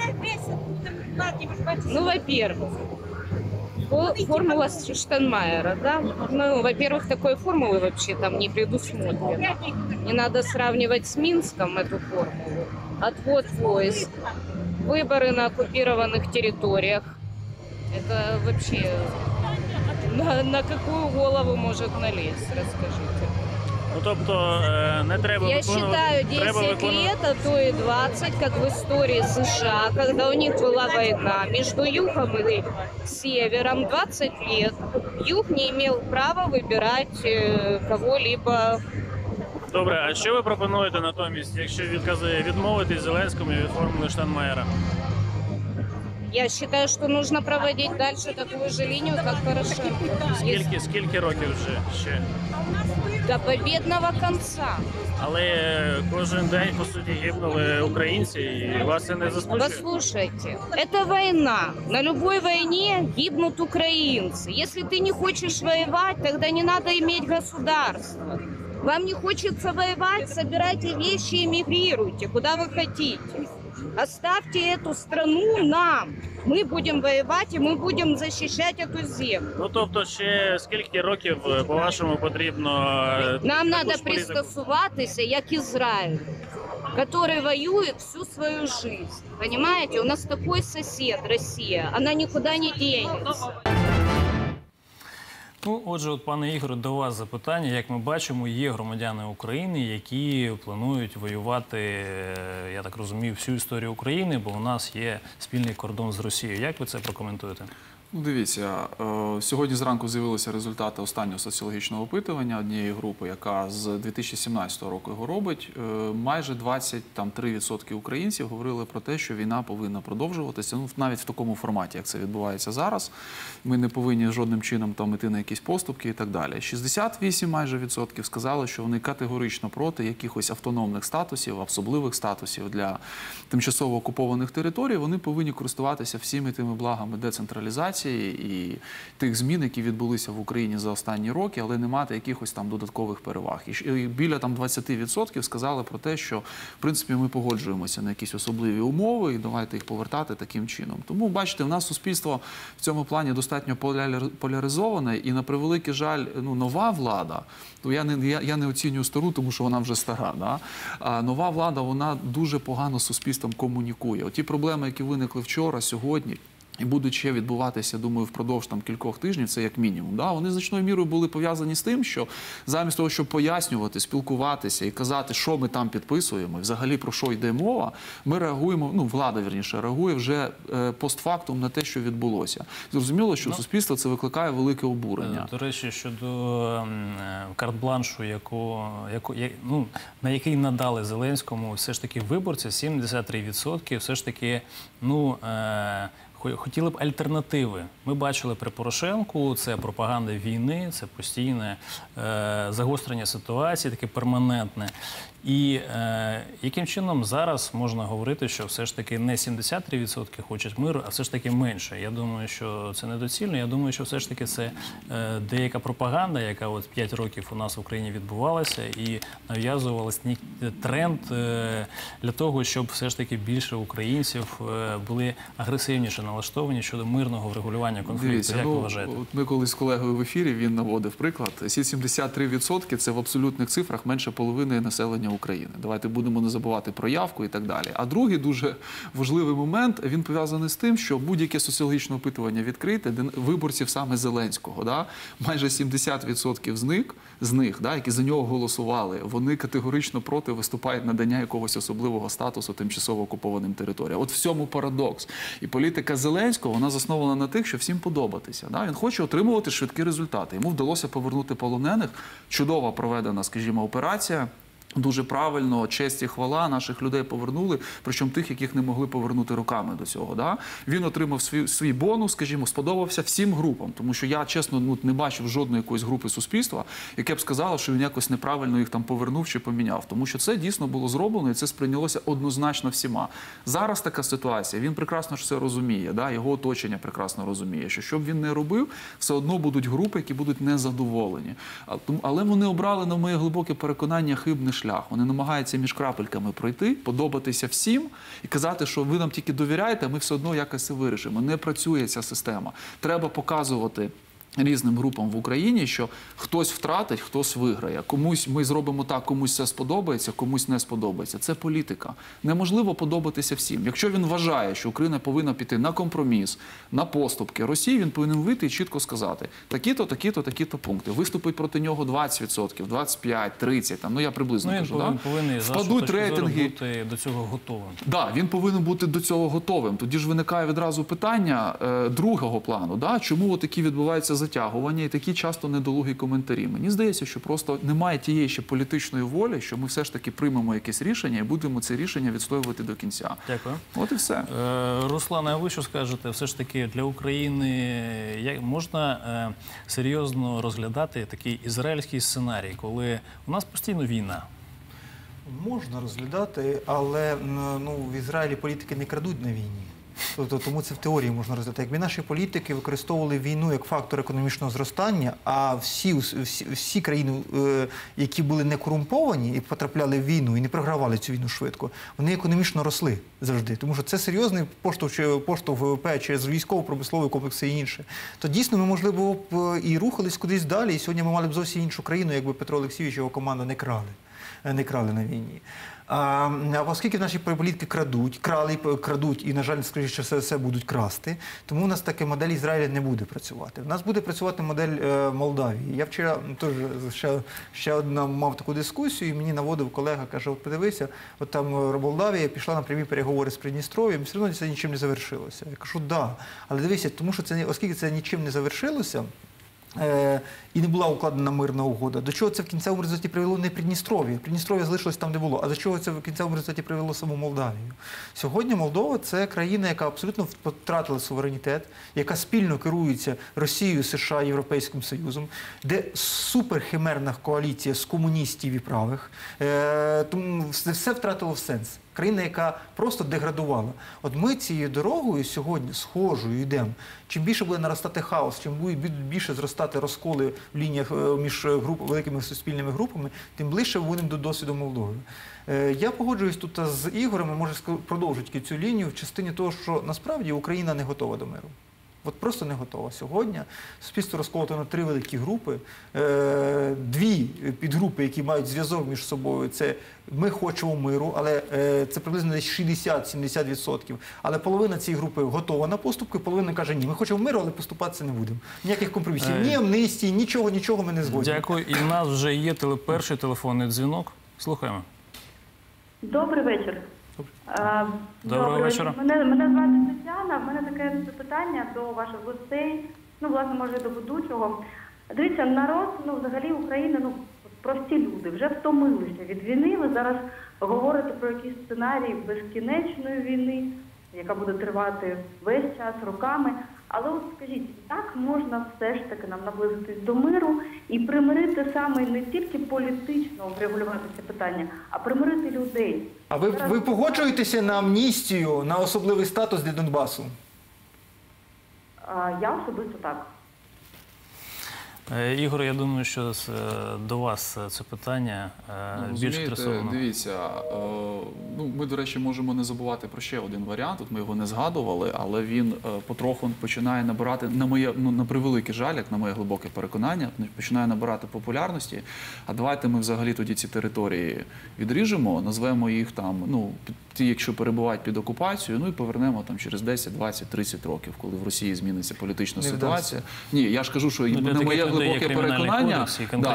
Ну, во-первых, формула Штайнмайера, да? Ну, во-первых, такой формулы вообще там не предусмотрено. Не надо сравнивать с Минском эту формулу. Отвод войск, выборы на оккупированных территориях. Это вообще на какую голову может налезть, расскажите. Ну, тобто, не треба Я считаю, 10 лет, а то и 20, как в истории США, когда у них была война между Югом и Севером, 20 лет. Юг не имел права выбирать кого-либо. Добре, а що ви пропонуєте натомість, якщо відмовитись Зеленському від формули Штайнмайера? Я считаю, что нужно проводить дальше такую же линию, как Порошенко. Скільки років вже ще? До победного конца. Але кожен день, по суті, гибнули українці, і вас це не засмучує? Послушайте, это война. На любой войне гибнут украинцы. Если ты не хочешь воевать, тогда не надо иметь государство. Вам не хочется воевать, собирайте вещи и эмигрируйте, куда вы хотите. Оставьте эту страну нам. Ми будемо воювати і ми будемо захищати цю землю. Ну, тобто, ще скільки років, по-вашому, потрібно... Нам треба пристосуватися, як Ізраїль, який воює всю свою життя. Понимаете? У нас такой сосед, Росія, вона нікуди не дінеться. Ну, отже, от, пане Ігоре, до вас запитання. Як ми бачимо, є громадяни України, які планують воювати, я так розумію, всю історію України, бо у нас є спільний кордон з Росією. Як ви це прокоментуєте? Ну, дивіться, сьогодні зранку з'явилися результати останнього соціологічного опитування однієї групи, яка з 2017 року його робить. Майже 23% українців говорили про те, що війна повинна продовжуватися, ну, навіть в такому форматі, як це відбувається зараз. Ми не повинні жодним чином там іти на якісь поступки і так далі. 68% майже відсотків сказали, що вони категорично проти якихось автономних статусів, особливих статусів для тимчасово окупованих територій. Вони повинні користуватися всіми тими благами децентралізації і тих змін, які відбулися в Україні за останні роки, але не мати якихось там додаткових переваг. І біля там 20% сказали про те, що в принципі ми погоджуємося на якісь особливі умови і давайте їх повертати таким чином. Тому, бачите, в нас суспільство в цьому плані достатньо поляризоване, і на превеликий жаль, ну, нова влада, то я не оцінюю стару, тому що вона вже стара, да? А нова влада, вона дуже погано з суспільством комунікує. Оті проблеми, які виникли вчора, сьогодні, і будуть ще відбуватися, думаю, впродовж там кількох тижнів, це як мінімум. Да? Вони значною мірою були пов'язані з тим, що замість того, щоб пояснювати, спілкуватися і казати, що ми там підписуємо, і взагалі про що йде мова, ми реагуємо, ну, влада, вірніше, реагує вже постфактум на те, що відбулося. Зрозуміло, що суспільство це викликає велике обурення. До речі, щодо карт-бланшу, на який надали Зеленському все ж таки виборці, 73% все ж таки, хотіли б альтернативи. Ми бачили при Порошенку, це пропаганда війни, це постійне загострення ситуації, таке перманентне. І яким чином зараз можна говорити, що все ж таки не 73% хочуть миру, а все ж таки менше? Я думаю, що це недоцільно. Я думаю, що все ж таки це деяка пропаганда, яка от 5 років у нас в Україні відбувалася і нав'язувалась тренд для того, щоб все ж таки більше українців були агресивніше налаштовані щодо мирного врегулювання конфлікту. Дивіться, як ви вважаєте? Ми колись з колегою в ефірі, він наводив приклад. Ці 73% – це в абсолютних цифрах менше половини населення України. Давайте будемо не забувати про явку і так далі. А другий дуже важливий момент, він пов'язаний з тим, що будь-яке соціологічне опитування відкрите, де виборців саме Зеленського, да, майже 70% з них, да, які за нього голосували, вони категорично проти виступають надання якогось особливого статусу тимчасово окупованим територіям. От в цьому парадокс. І політика Зеленського, вона заснована на тих, що всім подобатися. Да? Він хоче отримувати швидкі результати. Йому вдалося повернути полонених. Чудово проведена, скажімо, операція. Дуже правильно, честь і хвала, наших людей повернули, причому тих, яких не могли повернути руками до цього. Да? Він отримав свій бонус, скажімо, сподобався всім групам, тому що я, чесно, не бачив жодної якоїсь групи суспільства, яке б сказало, що він якось неправильно їх там повернув чи поміняв, тому що це дійсно було зроблено і це сприйнялося однозначно всіма. Зараз така ситуація, він прекрасно ж це розуміє, да? Його оточення прекрасно розуміє, що що б він не робив, все одно будуть групи, які будуть незадоволені. Але вони обрали, на моє глибоке переконання, хибний шлях. Вони намагаються між крапельками пройти, подобатися всім і казати, що ви нам тільки довіряєте, а ми все одно якось це вирішимо. Не працює ця система. Треба показувати різним групам в Україні, що хтось втратить, хтось виграє. Комусь ми зробимо так, комусь це сподобається, комусь не сподобається. Це політика. Неможливо подобатися всім. Якщо він вважає, що Україна повинна піти на компроміс, на поступки Росії, він повинен вийти і чітко сказати: такі-то, такі-то, такі-то пункти. Виступить проти нього 20%, 25%, 30%. Там, я приблизно кажу. Він повинен впадуть рейтинги. Бути до цього готовим. Да, він повинен бути до цього готовим. Тоді ж виникає відразу питання другого плану. Да? Чому такі відбуваються затягування і такі часто недолугі коментарі? Мені здається, що просто немає тієї ще політичної волі, що ми все ж таки приймемо якесь рішення і будемо це рішення відстоювати до кінця. Дякую. От і все. Руслане, а ви що скажете? Все ж таки для України можна серйозно розглядати такий ізраїльський сценарій, коли у нас постійно війна? Можна розглядати, але в Ізраїлі політики не крадуть на війні. Тобто, тому це в теорії можна розглядати. Якби наші політики використовували війну як фактор економічного зростання, а всі країни, які були не корумповані і потрапляли в війну і не програвали цю війну швидко, вони економічно росли завжди. Тому що це серйозний поштовх ВВП через військово-промисловий комплекс і інше. То дійсно ми, можливо, б і рухались кудись далі, і сьогодні ми мали б зовсім іншу країну, якби Петро Олексійович і його команда не крали на війні. А оскільки наші політики крадуть і, на жаль, скоріше все будуть красти, тому у нас така модель Ізраїля не буде працювати. У нас буде працювати модель Молдавії. Я вчора теж ще одна мав таку дискусію, і мені наводив колега, каже: от подивися, от там Молдавія пішла на прямі переговори з Придністров'ям, все одно це нічим не завершилося. Я кажу: да, але дивися, тому що оскільки це нічим не завершилося, і не була укладена мирна угода. До чого це в кінцевому результаті привело не Придністров'я? Придністров'я залишилось там, де було. А до чого це в кінцевому результаті привело саму Молдавію? Сьогодні Молдова – це країна, яка абсолютно втратила суверенітет, яка спільно керується Росією, США, Європейським Союзом, де суперхимерна коаліція з комуністів і правих. Тому все втратило сенс. Країна, яка просто деградувала. От ми цією дорогою сьогодні схожою йдемо. Чим більше буде наростати хаос, чим будуть більше зростати розколи в лініях між великими суспільними групами, тим ближче будемо до досвіду Молдови. Я погоджуюсь тут з Ігорем, і можу продовжити цю лінію в частині того, що насправді Україна не готова до миру. От просто не готова. Сьогодні суспільство розколото на 3 великі групи. 2 підгрупи, які мають зв'язок між собою, це ми хочемо миру, але це приблизно десь 60-70%. Але половина цієї групи готова на поступки, половина каже: ні, ми хочемо миру, але поступатися не будемо. Ніяких компромісів, ні амністії, нічого ми не згодні. Дякую. І в нас вже є перший телефонний дзвінок. Слухаємо. Добрий вечір. Доброго вечора. Мене звати Тетяна. В мене таке запитання до ваших гостей, власне, може, до ведучого. Дивіться, народ, взагалі Україна, прості люди, вже втомилися від війни. Ви зараз говорите про якісь сценарії безкінечної війни, яка буде тривати весь час, роками. Але от скажіть, як можна все ж таки нам наблизитись до миру і примирити саме не тільки політично врегулювати це питання, а примирити людей? А ви погоджуєтеся на амністію, на особливий статус для Донбасу? Я особисто так. Ігор, я думаю, що до вас це питання більш Розумієте, адресовано. дивіться, ми, до речі, можемо не забувати про ще один варіант, от ми його не згадували, але він потроху починає набирати, на превеликий жаль, як на моє глибоке переконання, починає набирати популярності. А давайте ми взагалі тоді ці території відріжемо, назвемо їх там, ті, якщо перебувають під окупацією, і повернемо там через 10, 20, 30 років, коли в Росії зміниться політична ситуація. Ні, я ж кажу, що на моє глибоке переконання,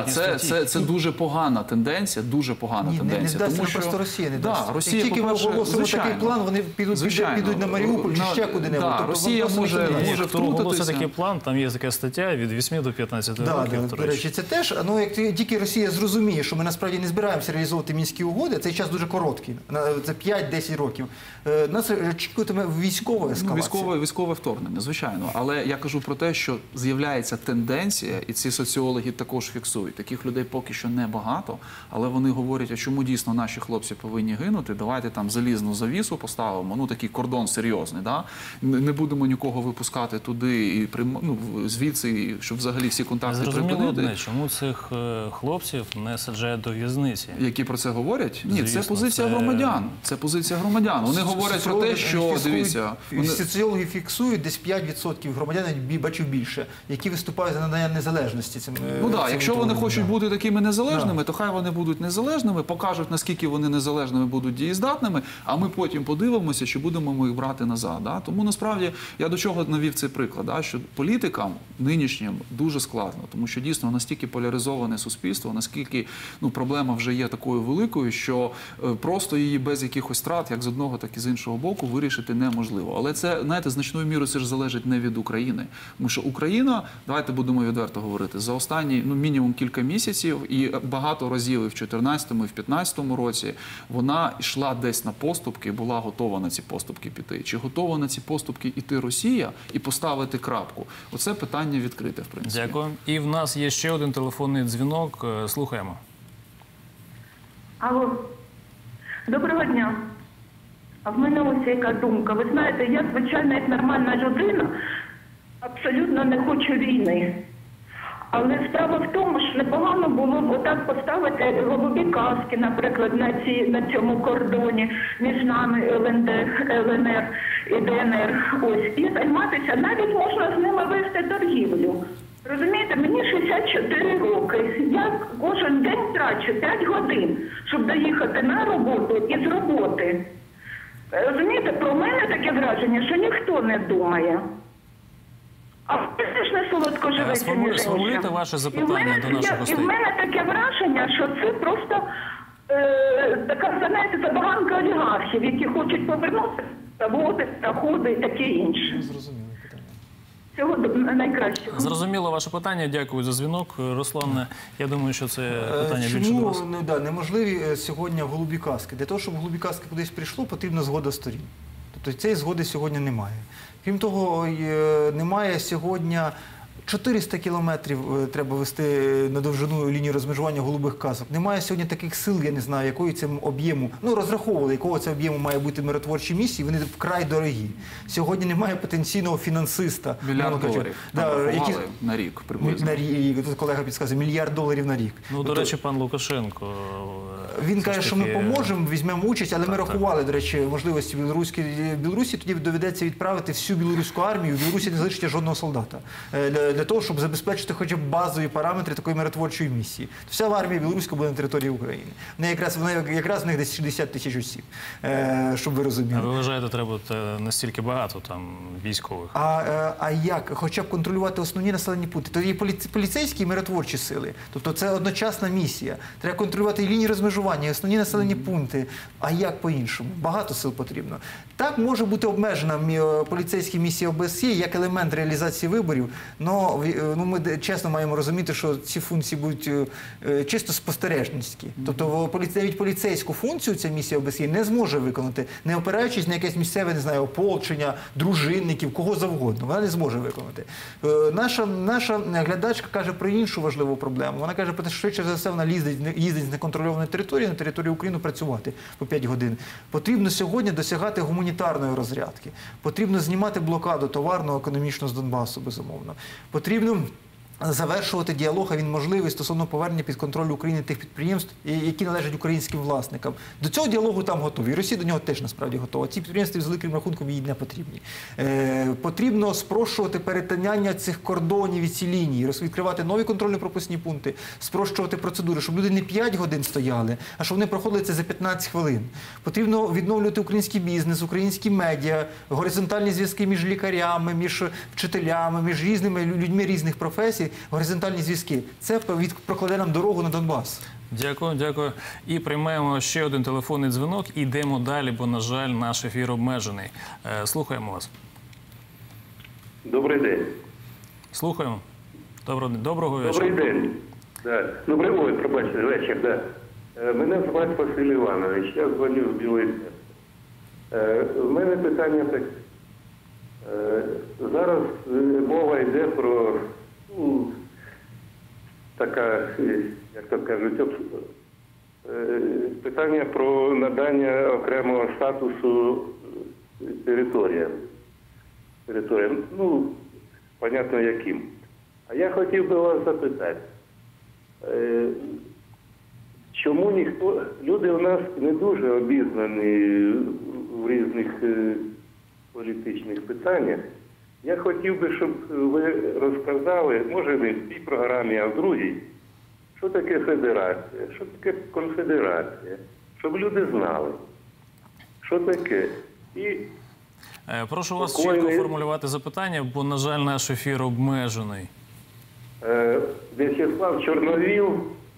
це дуже погана тенденція, дуже погана тенденція. Не вдасться, просто Росія не дасть. Як тільки ми оголосимо такий план, вони підуть на Маріуполь чи ще куди-небудь. Росія може Хто оголосив втрутитися. такий план, там є така стаття від 8 до 15 років. До речі, це теж, як тільки Росія зрозуміє, що ми насправді не збираємося реалізовувати Мінські угоди, цей час дуже короткий, це 5-10 років, нас очікуватиме військова ескалація. Військове вторгнення, звичайно. Але я кажу про те, що з'являється тенденція, і ці соціологи також фіксують. Таких людей поки що небагато, але вони говорять, а чому дійсно наші хлопці повинні гинути, давайте там залізну завісу поставимо, такий кордон серйозний, не будемо нікого випускати туди і звідси, щоб взагалі всі контакти припинити. Чому цих хлопців не саджають до в'язниці? Які про це говорять? Ні, це позиція громадян. Це позиція громадян. Вони говорять про те, що, дивіться... Соціологи фіксують, десь 5% громадян, бачу більше, які виступають за надання незалежності цим. Якщо вони хочуть бути такими незалежними, то хай вони будуть незалежними, покажуть, наскільки вони незалежними будуть дієздатними, а ми потім подивимося, чи будемо ми їх брати назад. Тому, насправді, я до чого навів цей приклад, що політикам нинішнім дуже складно, тому що дійсно настільки поляризоване суспільство, наскільки проблема вже є такою великою, що просто її без якихось страт, як з одного, так і з іншого боку, вирішити неможливо. Але це, знаєте, значною мірою це ж залежить не від України. Тому що Україна, давайте будемо відверто говорити, за останні мінімум кілька місяців і багато разів і в 2014, і в 2015 році вона йшла десь на поступки, була готова на ці поступки піти. Чи готова на ці поступки йти Росія і поставити крапку? Оце питання відкрите, в принципі. Дякую. І в нас є ще один телефонний дзвінок. Слухаємо. Алло. Доброго дня. А в мене ось яка думка. Ви знаєте, я, звичайно, як нормальна людина, абсолютно не хочу війни. Але справа в тому, що непогано було б отак поставити голубі каски, наприклад, на цьому кордоні між нами ЛНР і ДНР. І займатися, навіть можна з ними вести торгівлю. Розумієте, мені 64 роки. Я кожен день трачу 5 годин, щоб доїхати на роботу і з роботи. Розумієте, про мене таке враження, що ніхто не думає. А це ж не солодко живеться між іншим. Сформулюйте ваше запитання до наших гостей. І в мене таке враження, що це просто така, знаєте, забаганка олігархів, які хочуть повернути заводи, доходи і таке інше. Зрозуміло питання. Всього найкращого. Зрозуміло ваше питання. Дякую за дзвінок. Руслане, я думаю, що це питання більше до вас. Чому неможливі сьогодні голубі каски? Для того, щоб голубі каски кудись прийшло, потрібна згода сторін. Тобто цієї згоди сьогодні немає. Крім того, немає сьогодні 400 кілометрів треба вести на довжину лінії розмежування голубих касок. Немає сьогодні таких сил, я не знаю, якої це об'єму, розраховували, якого це об'єму має бути миротворчі місії, вони вкрай дорогі. Сьогодні немає потенційного фінансиста. $1 мільярд на рік приблизно. На рік, тут колега підказує, $1 мільярд на рік. До речі, пан Лукашенко... Він каже, що ми поможемо, візьмемо участь, але ми рахували, до речі, можливості Білорусі, тоді доведеться відправити всю білоруську армію, в Білорусі не залишиться жодного солдата. Для того, щоб забезпечити хоча б базові параметри такої миротворчої місії. Вся армія білоруська буде на території України. Якраз в них десь 60 тисяч осіб, щоб ви розуміли. А ви вважаєте, треба настільки багато там військових? А як? Хоча б контролювати основні населені пункти. То є поліцейські і миротворчі сили. Тобто це одночасна місія. Треба контролювати і лінії розмежування, і основні населені пункти. А як по-іншому? Багато сил потрібно. Так може бути обмежена поліцейська місія ОБСЄ як елемент реалізації виборів, але ми чесно маємо розуміти, що ці функції будуть чисто спостережницькі. Тобто навіть поліцейську функцію ця місія ОБСЄ не зможе виконати, не опираючись на якесь місцеве, не знаю, ополчення, дружинників, кого завгодно. Вона не зможе виконати. Наша глядачка каже про іншу важливу проблему. Вона каже про те, що швидше за все вона їздить з неконтрольованої території на територію України працювати по 5 годин. Потрібно сьогодні досягати гуманітарної розрядки. Потрібно знімати блокаду товарно-економічно з Донбасу, безумовно. Потрібно завершувати діалог, а він можливий стосовно повернення під контроль України тих підприємств, які належать українським власникам. До цього діалогу там готові. І Росія до нього теж насправді готова. Ці підприємства з великим рахунком їй не потрібні. Потрібно спрощувати перетинання цих кордонів і ці лінії, відкривати нові контрольно-пропускні пункти, спрощувати процедури, щоб люди не 5 годин стояли, а щоб вони проходили це за 15 хвилин. Потрібно відновлювати український бізнес, українські медіа, горизонтальні зв'язки між лікарями, між вчителями, між різними людьми різних професій, горизонтальні зв'язки. Це прокладе нам дорогу на Донбас. Дякую, дякую. І приймаємо ще один телефонний дзвінок. Ідемо далі, бо, на жаль, наш ефір обмежений. Слухаємо вас. Добрий день. Слухаємо. Доброго вечора. Добрий день. Да. Ой, пробачте, вечір, да. Мене звати Василь Іванович, я дзвоню з Білої Церкви. У мене питання таке. Зараз мова йде про така, як то кажуть, питання про надання окремого статусу територіям. Ну, понятно яким. А я хотів би вас запитати, чому люди у нас не дуже обізнані в різних політичних питаннях. Я хотів би, щоб ви розказали, може не в цій програмі, а в другій, що таке федерація, що таке конфедерація, щоб люди знали, що таке. І прошу вас чітко формулювати запитання, бо, на жаль, наш ефір обмежений. В'ячеслав Чорновіл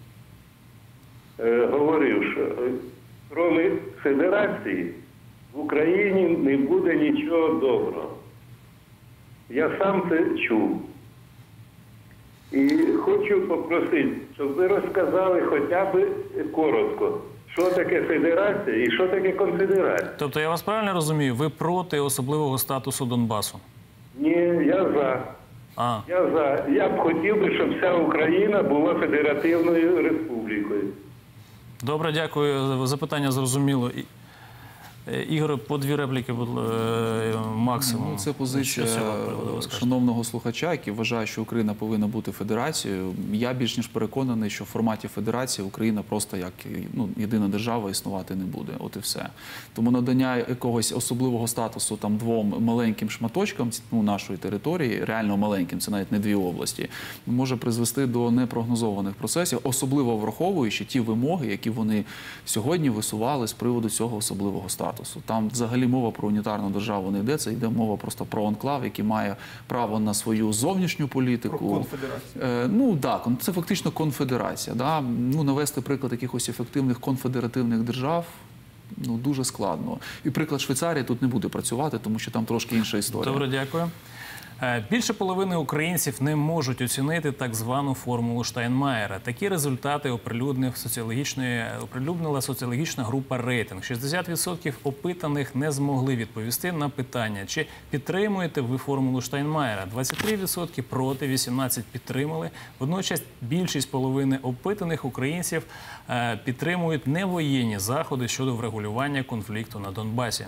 говорив, що крім федерації в Україні не буде нічого доброго. Я сам це чув. І хочу попросити, щоб ви розказали хоча б коротко, що таке федерація і що таке конфедерація. Тобто, я вас правильно розумію, ви проти особливого статусу Донбасу? Ні, я за. Я за. Я б хотів би, щоб вся Україна була федеративною республікою. Добре, дякую. Запитання зрозуміло. Ігор, по 2 репліки максимум. Ну, це позиція шановного слухача, який вважає, що Україна повинна бути федерацією. Я більш ніж переконаний, що в форматі федерації Україна просто як єдина держава існувати не буде. От і все. Тому надання якогось особливого статусу там 2 маленьким шматочкам нашої території, реально маленьким, це навіть не 2 області, може призвести до непрогнозованих процесів, особливо враховуючи ті вимоги, які вони сьогодні висували з приводу цього особливого статусу. Там взагалі мова про унітарну державу не йде, це йде мова просто про анклав, який має право на свою зовнішню політику. Про конфедерацію. Так, це фактично конфедерація. Да? Навести приклад якихось ефективних конфедеративних держав дуже складно. І приклад Швейцарії тут не буде працювати, тому що там трошки інша історія. Добре, дякую. Більше половини українців не можуть оцінити так звану формулу Штайнмаєра. Такі результати оприлюднила соціологічна група «Рейтинг». 60% опитаних не змогли відповісти на питання, чи підтримуєте ви формулу Штайнмаєра. 23% проти, 18% підтримали. Водночас більшість половини опитаних українців підтримують невоєнні заходи щодо врегулювання конфлікту на Донбасі.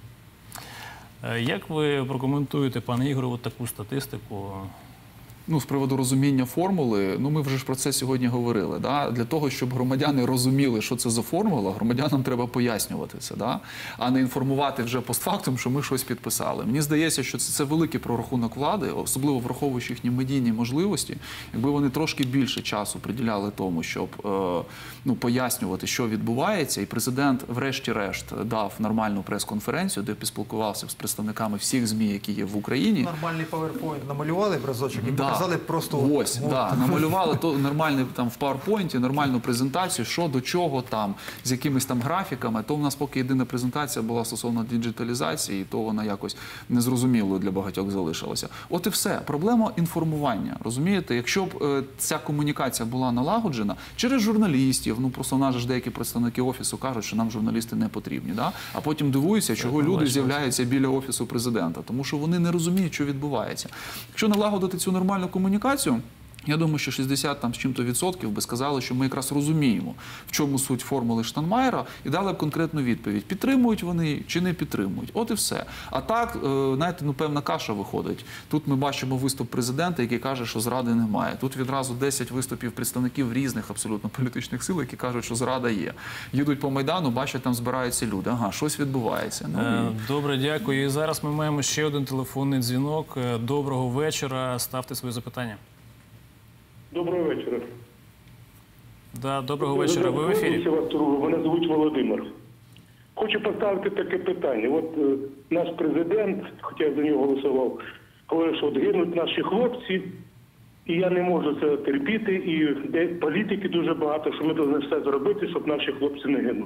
Як ви прокоментуєте, пане Ігоре, таку статистику? З приводу розуміння формули, ми вже ж про це сьогодні говорили. Да? Для того, щоб громадяни розуміли, що це за формула, громадянам треба пояснювати це, да? А не інформувати вже постфактум, що ми щось підписали. Мені здається, що це великий прорахунок влади, особливо враховуючи їхні медійні можливості, якби вони трошки більше часу приділяли тому, щоб пояснювати, що відбувається, і президент врешті-решт дав нормальну прес-конференцію, де поспілкувався з представниками всіх ЗМІ, які є в Україні. Нормальний PowerPoint намалювали образочок і показали просто... Ось, намалювали нормальний в PowerPoint, нормальну презентацію, що до чого там, з якимись там графіками. То в нас поки єдина презентація була стосовно діджиталізації, то вона якось незрозумілою для багатьох залишилася. От і все. Проблема інформування. Розумієте? Якщо б ця комунікація була налагоджена через журналістів, просто в нас ж деякі представники Офісу кажуть, що нам журналісти не потрібні, да? А потім дивуються, чого люди з'являються біля Офісу президента, тому що вони не розуміють, що відбувається. Якщо налагодити цю нормальну комунікацію, Я думаю, що 60 там з чим-то відсотків би сказали, що ми якраз розуміємо, в чому суть формули Штайнмаєра, і дали б конкретну відповідь, підтримують вони чи не підтримують. От і все. А так, знаєте, ну, певна каша виходить. Тут ми бачимо виступ президента, який каже, що зради немає. Тут відразу 10 виступів представників різних абсолютно політичних сил, які кажуть, що зрада є. Їдуть по Майдану, бачать, там збираються люди. Ага, щось відбувається. Ну, Добре, дякую. І зараз ми маємо ще один телефонний дзвінок. Доброго вечора. Ставте свої запитання. Доброго вечора. Да, доброго вечора. Ви в ефірі. Мене звуть Володимир. Хочу поставити таке питання. От наш президент, хоча я за нього голосував, говорив, що от гинуть наші хлопці, і я не можу це терпіти, і де політики дуже багато, що ми повинні все зробити, щоб наші хлопці не гинули.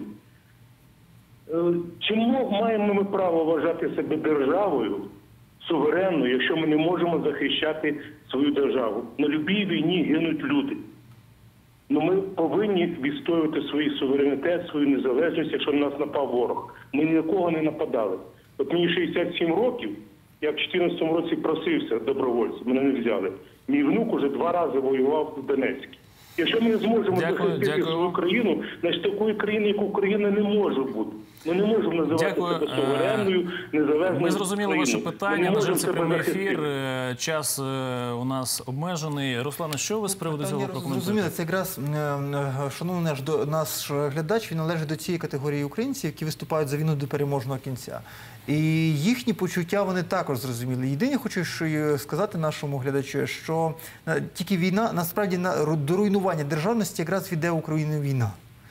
Чому маємо ми право вважати себе державою, суверенною, якщо ми не можемо захищати свою державу? На любій війні гинуть люди. Ну, ми повинні відстоювати свій суверенітет, свою незалежність, якщо на нас напав ворог. Ми ні на кого не нападали. От мені 67 років, я в 2014 році просився добровольцем, мене не взяли. Мій внук уже 2 рази воював в Донецьку. Якщо ми не зможемо захистити свою країну, значить такої країни, як Україна, не може бути. Ми не можемо називати себе суверенною, незалежною. Ми зрозуміли ваше питання. На жаль, це прямий ефір. захистити. Час у нас обмежений. Руслане, що ви з приводу цього прокоментуєте? Зрозуміло, це якраз, шановний наш глядач, він належить до цієї категорії українців, які виступають за війну до переможного кінця. І їхні почуття вони також зрозуміли. Єдине, хочу сказати нашому глядачу, що тільки війна, насправді, до руйнування державності якраз веде Україну війна.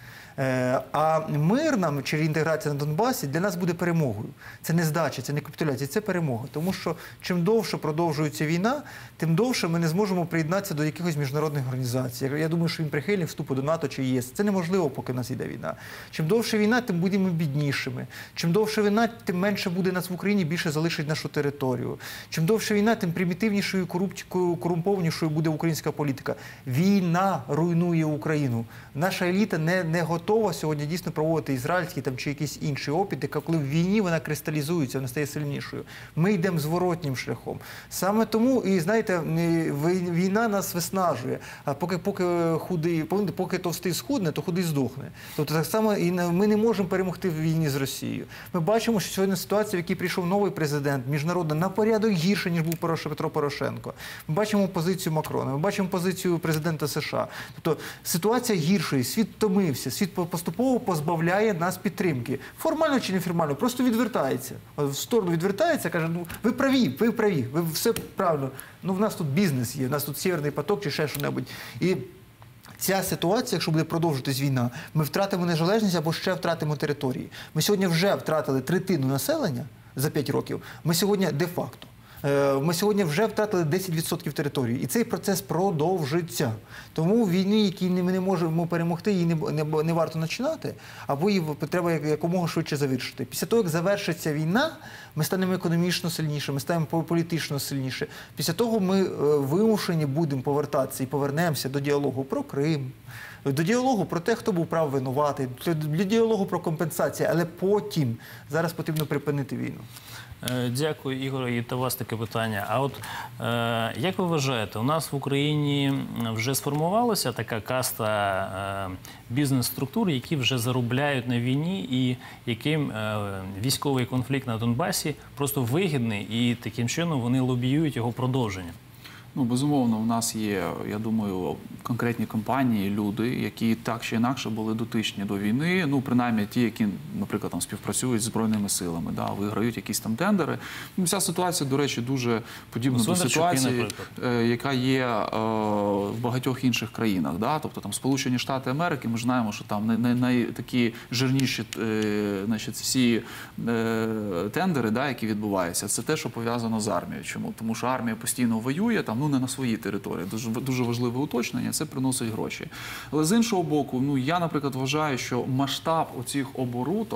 А мир нам, чи реінтеграція на Донбасі, для нас буде перемогою. Це не здача, це не капітуляція, це перемога. Тому що чим довше продовжується війна, тим довше ми не зможемо приєднатися до якихось міжнародних організацій. Я думаю, що він прихильник вступу до НАТО чи ЄС. Це неможливо, поки в нас йде війна. Чим довше війна, тим будемо біднішими. Чим довше війна, тим менше буде нас в Україні, більше залишить нашу територію. Чим довше війна, тим примітивнішою, корумпованішою буде українська політика. Війна руйнує Україну. Наша еліта не готова сьогодні дійсно проводити ізраїльські там, чи якісь інші опити, коли в війні вона кристалізується, вона стає сильнішою. Ми йдемо зворотнім шляхом. Саме тому, і знаєте, війна нас виснажує. А поки товстий схудне, то худий здохне. Тобто так само і ми не можемо перемогти в війні з Росією. Ми бачимо, що сьогодні ситуація, в якій прийшов новий президент, міжнародна, на порядок гірше, ніж був Петро Порошенко. Ми бачимо позицію Макрона, ми бачимо позицію президента США. Тобто ситуація гіршої, світ втомився, світ поступово позбавляє нас підтримки. Формально чи неформально, просто відвертається. В сторону відвертається, каже, ну ви праві, ви все правильно. Ну в нас тут бізнес є, в нас тут Сєвєрний поток чи ще що-небудь. І ця ситуація, якщо буде продовжуватись війна, ми втратимо незалежність або ще втратимо території. Ми сьогодні вже втратили третину населення за 5 років, ми сьогодні де-факто. Ми сьогодні вже втратили 10% території. І цей процес продовжиться. Тому війни, які ми не можемо перемогти, її не варто починати, або її треба якомога швидше завершити. Після того, як завершиться війна, ми станемо економічно сильніше, ми станемо політично сильніше. Після того ми вимушені будемо повертатися і повернемося до діалогу про Крим, до діалогу про те, хто був прав винуватий, до діалогу про компенсацію. Але потім, зараз потрібно припинити війну. Дякую, Ігор. І до вас таке питання. А от як ви вважаєте, у нас в Україні вже сформувалася така каста бізнес-структур, які вже заробляють на війні і яким військовий конфлікт на Донбасі просто вигідний і таким чином вони лобіюють його продовження? Ну, безумовно, у нас є, я думаю, конкретні компанії, люди, які так чи інакше були дотичні до війни, ну, принаймні ті, які, наприклад, там співпрацюють з Збройними силами, да, виграють якісь там тендери. Ну, ця ситуація, до речі, дуже подібна до ситуації, яка є в багатьох інших країнах. Да? Тобто там Сполучені Штати Америки, ми ж знаємо, що там такі жирніші значить, всі тендери, да, які відбуваються, це те, що пов'язано з армією. Чому? Тому що армія постійно воює, там, ну, не на своїй території. Дуже важливе уточнення, це приносить гроші. Але з іншого боку, ну, я, наприклад, вважаю, що масштаб оцих оборудок,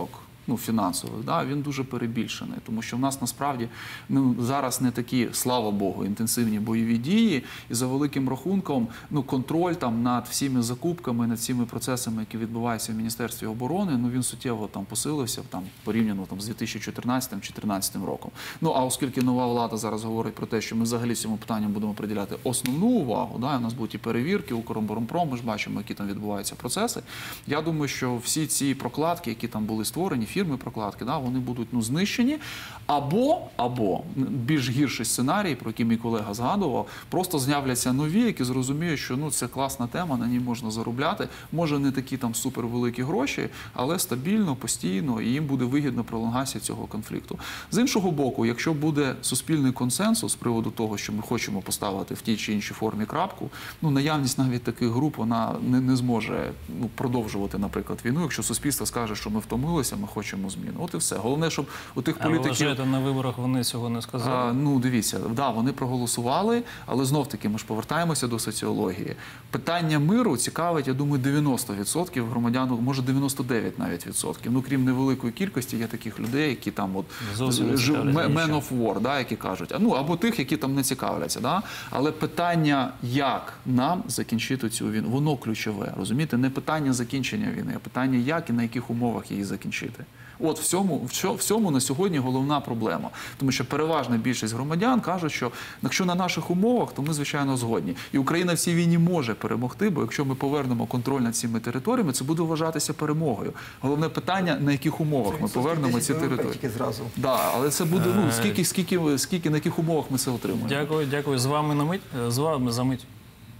фінансових, да, він дуже перебільшений, тому що в нас насправді зараз не такі, слава Богу, інтенсивні бойові дії, і за великим рахунком контроль там над всіми закупками, над всіми процесами, які відбуваються в Міністерстві оборони, він суттєво там посилився порівняно з 2014-2014 роком. А оскільки нова влада зараз говорить про те, що ми взагалі цьому питанню будемо приділяти основну увагу, да, у нас будуть і перевірки, Укроборонпром, ми ж бачимо, які там відбуваються процеси. Я думаю, що всі ці прокладки, які там були створені, фірми-прокладки, да, вони будуть знищені, або більш гірший сценарій, про який мій колега згадував, просто з'являться нові, які зрозуміють, що це класна тема, на ній можна заробляти, може не такі там супервеликі гроші, але стабільно, постійно, і їм буде вигідна пролонгація цього конфлікту. З іншого боку, якщо буде суспільний консенсус з приводу того, що ми хочемо поставити в тій чи іншій формі крапку, наявність навіть таких груп, вона не зможе продовжувати, наприклад, війну, якщо суспільство скаже, що ми втомилися, ми хочемо змін. От і все. Головне, щоб у тих політиків... А ви вважаєте, на виборах вони цього не сказали? Дивіться, да, вони проголосували, але знов-таки ми ж повертаємося до соціології. Питання миру цікавить, я думаю, 90% громадян, може 99 навіть відсотків. Крім невеликої кількості є таких людей, які там man of war, да, які кажуть, або тих, які там не цікавляться. Да? Але питання, як нам закінчити цю війну, воно ключове, розумієте? Не питання закінчення війни, а питання, як і на яких умовах її закінчити. От в цьому на сьогодні головна проблема. Тому що переважна більшість громадян кажуть, що якщо на наших умовах, то ми, звичайно, згодні. І Україна в цій війні може перемогти, бо якщо ми повернемо контроль над цими територіями, це буде вважатися перемогою. Головне питання, на яких умовах ми повернемо ці території. Да, але це буде, на яких умовах ми це отримаємо. Дякую. З вами за мить.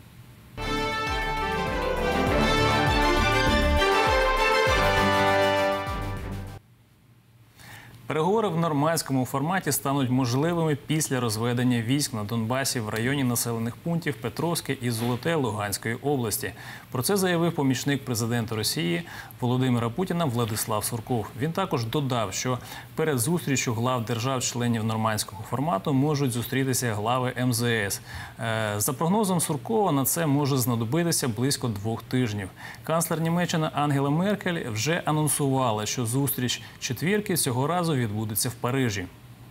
Переговори в нормандському форматі стануть можливими після розведення військ на Донбасі в районі населених пунктів Петровське і Золоте Луганської області. Про це заявив помічник президента Росії Володимира Путіна Владислав Сурков. Він також додав, що перед зустрічю глав держав-членів нормандського формату можуть зустрітися глави МЗС. За прогнозом Суркова, на це може знадобитися близько 2 тижнів. Канцлер Німеччини Ангела Меркель вже анонсувала, що зустріч четвірки цього разу відбудеться в Парижі.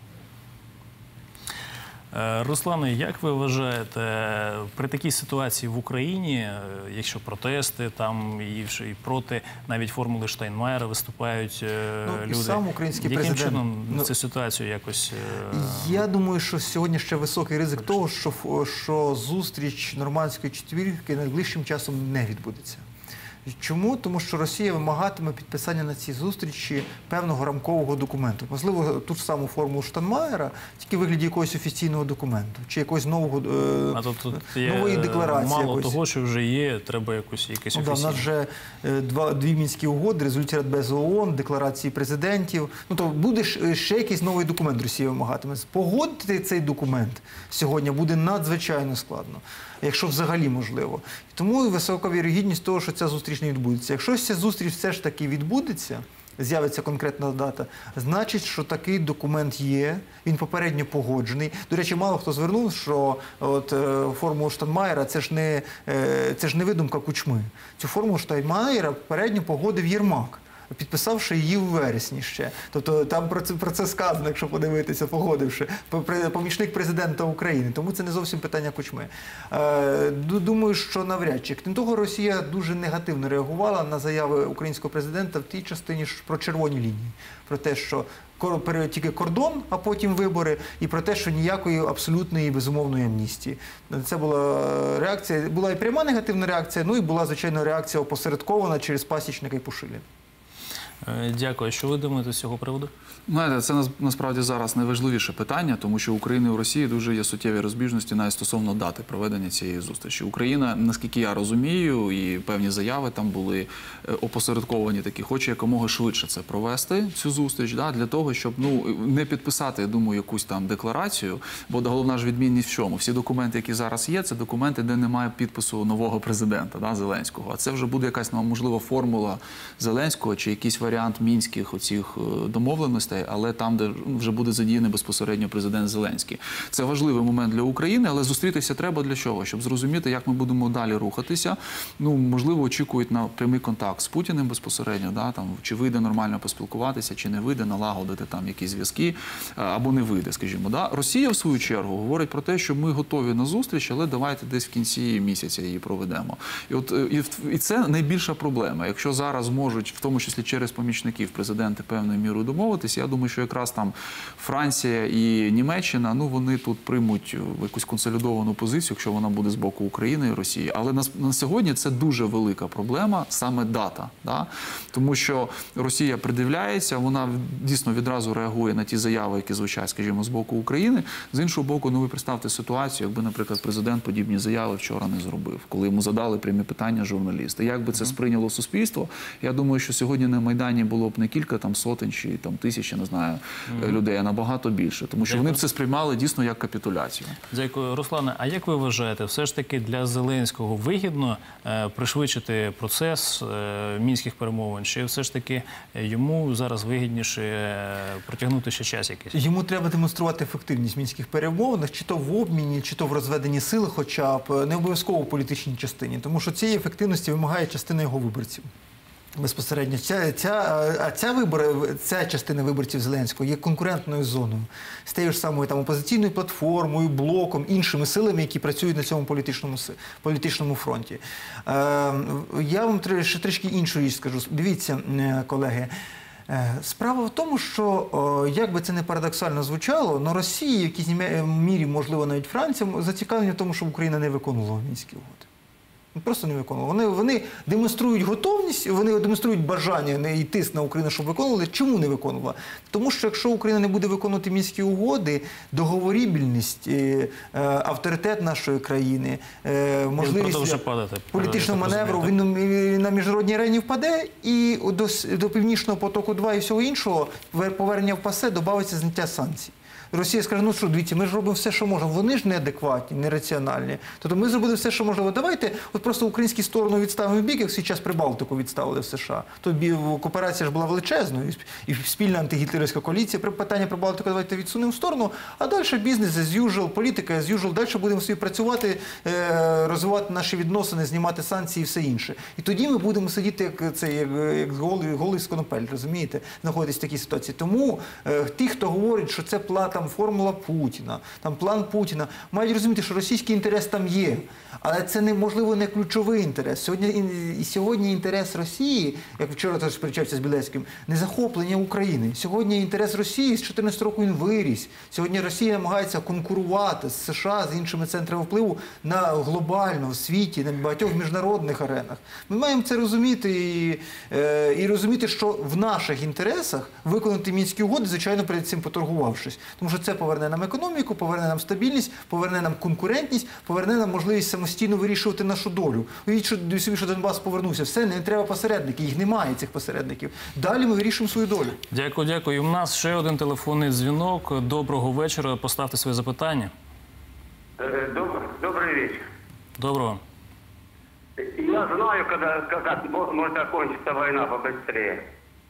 Руслане, як ви вважаєте, при такій ситуації в Україні, якщо протести там і проти навіть формули Штайнмаєра виступають люди, сам український яким президент, чином цю ситуацію якось... Я думаю, що сьогодні ще високий ризик того, що зустріч нормандської четвірки найближчим часом не відбудеться. Чому? Тому що Росія вимагатиме підписання на цій зустрічі певного рамкового документу. Можливо, ту ж саму формулу Штайнмаєра, тільки в вигляді якогось офіційного документу, чи якоїсь нової декларації. Мало того, що вже є, треба якесь офіційне. У нас вже дві Мінські угоди, резолюція Радбезу ООН, декларації президентів. То буде ще якийсь новий документ Росія вимагатиме. Погодити цей документ сьогодні буде надзвичайно складно, якщо взагалі можливо. Тому висока вірогідність того, що ця зустріч не відбудеться. Якщо ця зустріч все ж таки відбудеться, з'явиться конкретна дата, значить, що такий документ є, він попередньо погоджений. До речі, мало хто звернув, що формулу Штайнмаєра це ж не видумка Кучми. Цю формулу Штайнмаєра попередньо погодив Єрмак, підписавши її в вересні ще. Тобто там про це сказано, якщо подивитися, погодивши, помічник президента України. Тому це не зовсім питання Кучми. Думаю, що навряд чи. Крім того, Росія дуже негативно реагувала на заяви українського президента в тій частині про червоні лінії. Про те, що тільки кордон, а потім вибори, і про те, що ніякої абсолютної безумовної амністії. Це була реакція, була і пряма негативна реакція, і була, звичайно, реакція опосередкована через Пасічника і Пушиліна. Дякую. Що ви думаєте з цього приводу? Знаєте, це насправді зараз найважливіше питання, тому що у України і у Росії дуже є суттєві розбіжності навіть стосовно дати проведення цієї зустрічі. Україна, наскільки я розумію, і певні заяви там були опосередковані такі, хоче якомога швидше це провести, цю зустріч, для того, щоб не підписати, я думаю, якусь там декларацію, бо головна ж відмінність в чому? Всі документи, які зараз є, це документи, де немає підпису нового президента, Зеленського. А це вже буде якась, можливо, формула Зеленського чи якісь варіант мінських оцих домовленостей, але там, де вже буде задіяний безпосередньо президент Зеленський. Це важливий момент для України, але зустрітися треба для чого? Щоб зрозуміти, як ми будемо далі рухатися. Ну, можливо, очікують на прямий контакт з Путіним безпосередньо, да, там, чи вийде нормально поспілкуватися, чи не вийде, налагодити там якісь зв'язки, або не вийде, скажімо. Да. Росія, в свою чергу, говорить про те, що ми готові на зустріч, але давайте десь в кінці місяця її проведемо. І це найбільша проблема. Якщо зараз можуть, в тому числі через помічників, президенти певною мірою домовитися, я думаю, що якраз там Франція і Німеччина, ну, вони тут приймуть якусь консолідовану позицію, якщо вона буде з боку України і Росії. Але на сьогодні це дуже велика проблема, саме дата. Да? Тому що Росія придивляється, вона дійсно відразу реагує на ті заяви, які звучать, скажімо, з боку України. З іншого боку, ну, ви представте ситуацію, якби, наприклад, президент подібні заяви вчора не зробив, коли йому задали прямі питання журналісти. Як би це сприйняло суспільство? Я думаю, що сьогодні на Майдані було б не кілька там сотень чи там тисяч, я не знаю, людей, а набагато більше. Тому що вони б це сприймали дійсно як капітуляцію. Дякую. Руслане, а як ви вважаєте, все ж таки для Зеленського вигідно пришвидшити процес мінських перемовин? Чи все ж таки йому зараз вигідніше протягнути ще час якийсь? Йому треба демонструвати ефективність в мінських перемовинах, чи то в обміні, чи то в розведенні сили, хоча б не обов'язково в політичній частині. Тому що цієї ефективності вимагає частина його виборців. Безпосередньо ця частина виборців Зеленського є конкурентною зоною з тією ж самою там опозиційною платформою, блоком, іншими силами, які працюють на цьому політичному фронті. Я вам ще трішки іншу річ скажу. Дивіться, колеги, справа в тому, що, як би це не парадоксально звучало, але Росія, в якійсь мірі, можливо, навіть Франція, зацікавлені в тому, щоб Україна не виконувала Мінські угоди. Просто не виконували. Вони демонструють готовність, вони демонструють бажання і тиск на Україну, щоб виконували. Чому не виконувала? Тому що якщо Україна не буде виконувати Мінські угоди, договорібельність, авторитет нашої країни, можливість політичного маневру, він на міжнародній арені впаде, і до Північного потоку-2 і всього іншого повернення в ПАСЕ додається зняття санкцій. Росія скаже, ну що, дивіться, ми ж робимо все, що можемо. Вони ж неадекватні, нераціональні. Тобто ми зробили все, що можливо. Давайте от просто українську сторону відставимо в бік, як в свій час Прибалтику відставили в США. Тобі кооперація ж була величезною, і спільна антигітлерівська коаліція. Питання Прибалтику давайте відсунемо в сторону, а далі бізнес as usual, політика as usual. Далі будемо собі працювати, розвивати наші відносини, знімати санкції і все інше. І тоді ми будемо сидіти, як голий сконопель, розумієте, знаходитись в такій ситуації. Тому ті, хто говорить, що це там формула Путіна, там план Путіна, мають розуміти, що російський інтерес там є. Але це, можливо, не ключовий інтерес. Сьогодні інтерес Росії, як вчора теж сперечався з Білецьким, не захоплення України. Сьогодні інтерес Росії з 14 років він виріс. Сьогодні Росія намагається конкурувати з США, з іншими центрами впливу глобально, в світі, на багатьох міжнародних аренах. Ми маємо це розуміти і розуміти, що в наших інтересах виконати Мінські угоди, звичайно, перед цим поторгувавшись. Тому що це поверне нам економіку, поверне нам стабільність, поверне нам конкурентність, поверне нам можливість самостійно вирішувати нашу долю. Уявіть собі, що Донбас повернувся. Все, не треба посередників, їх немає, цих посередників. Далі ми вирішуємо свою долю. Дякую, дякую. У нас ще один телефонний дзвінок. Доброго вечора. Поставте своє запитання. Добрый вечер. Доброго. Я знаю, когда может окончиться война побыстрее.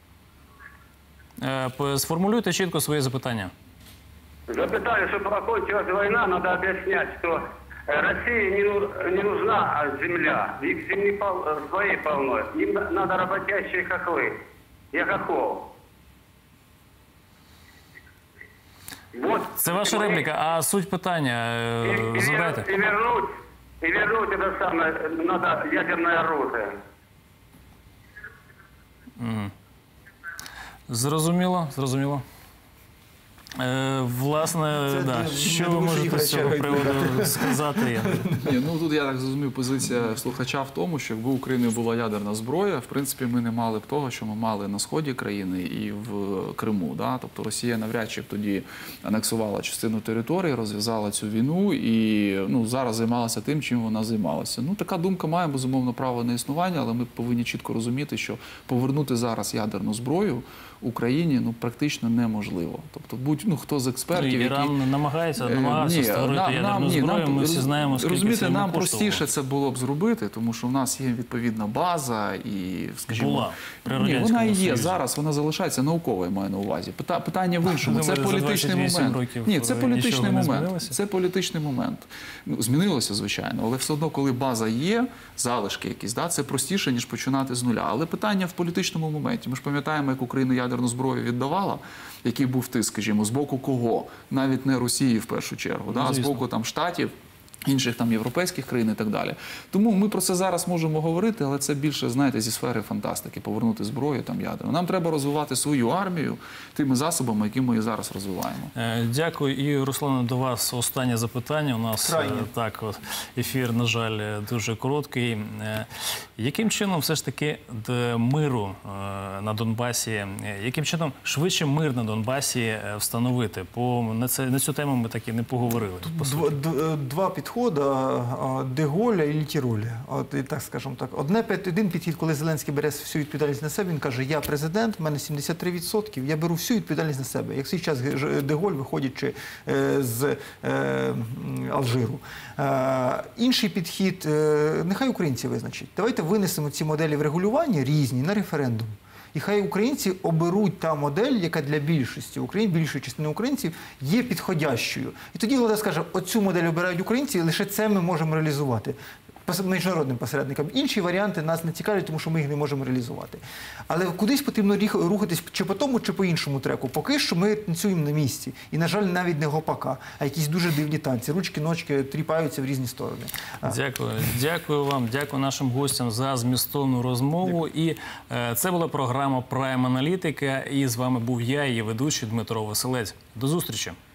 Сформулюйте чітко своє запитання. Запитаю, чтобы окончилась война, надо объяснять, что России не нужна земля. Их земли своей полно. Им надо работящие хохлы. Я хохол. Вот. Це ваша репліка, а суть питання задайте. И вернуть это самое, надо ядерное оружие. Зрозуміло, зрозуміло. Власне, да. Що ви можете з цього приводу сказати? Ну, тут, я так зрозумів, позиція слухача в тому, що якби у України була ядерна зброя, в принципі, ми не мали б того, що ми мали на сході країни і в Криму. Да? Тобто Росія навряд чи б тоді анексувала частину території, розв'язала цю війну і зараз займалася тим, чим вона займалася. Ну, така думка має, безумовно, право на існування, але ми повинні чітко розуміти, що повернути зараз ядерну зброю Україні практично неможливо. Тобто хто з експертів, Іран намагався створити ядерну зброю, ми всі знаємо, скільки розумієте, це нам коштувало. простіше це було б зробити, тому що в нас є відповідна база і, скажімо... Була при Ні, Радянському вона і є Союзі. зараз, вона залишається науковою, маю на увазі. Питання в іншому. Це Думаю, за політичний 28 момент. років Ні, це політичний нічого не момент. змінилося? Це політичний момент. Ну, змінилося, звичайно, але все одно, коли база є, залишки якісь, да, це простіше, ніж починати з нуля. Але питання в політичному моменті. Ми ж пам'ятаємо, як Україна ядерну зброю віддавала, який був тиск, скажімо, з боку кого? Навіть не Росії в першу чергу, да, а з боку там Штатів, інших там європейських країн і так далі. Тому ми про це зараз можемо говорити, але це більше, знаєте, зі сфери фантастики, повернути зброю там ядерну. Нам треба розвивати свою армію тими засобами, які ми і зараз розвиваємо. Дякую. І, Руслане, до вас останнє запитання. У нас так, ефір, на жаль, дуже короткий. Яким чином все ж таки миру на Донбасі, яким чином швидше мир на Донбасі встановити? На цю тему ми так і не поговорили. Два підходи Деголя і Літіроля. От, і так скажемо так. Один підхід, коли Зеленський бере всю відповідальність на себе, він каже: я президент, в мене 73%, я беру всю відповідальність на себе. Як свій час Деголь, виходячи з Алжиру. Інший підхід, нехай українці визначать. Давайте винесемо ці моделі врегулювання різні на референдум. І хай українці оберуть та модель, яка для більшості більшої частини українців є підходящою. І тоді влада скаже: оцю модель обирають українці, і лише це ми можемо реалізувати міжнародним посередникам. Інші варіанти нас не цікавлять, тому що ми їх не можемо реалізувати. Але кудись потрібно рухатись чи по тому, чи по іншому треку. Поки що ми танцюємо на місці. І, на жаль, навіть не гопака, а якісь дуже дивні танці. Ручки, ножки тріпаються в різні сторони. Дякую. Дякую вам, дякую нашим гостям за змістовну розмову. І це була програма «Прайм Аналітика». І з вами був я, її ведучий Дмитро Василець. До зустрічі.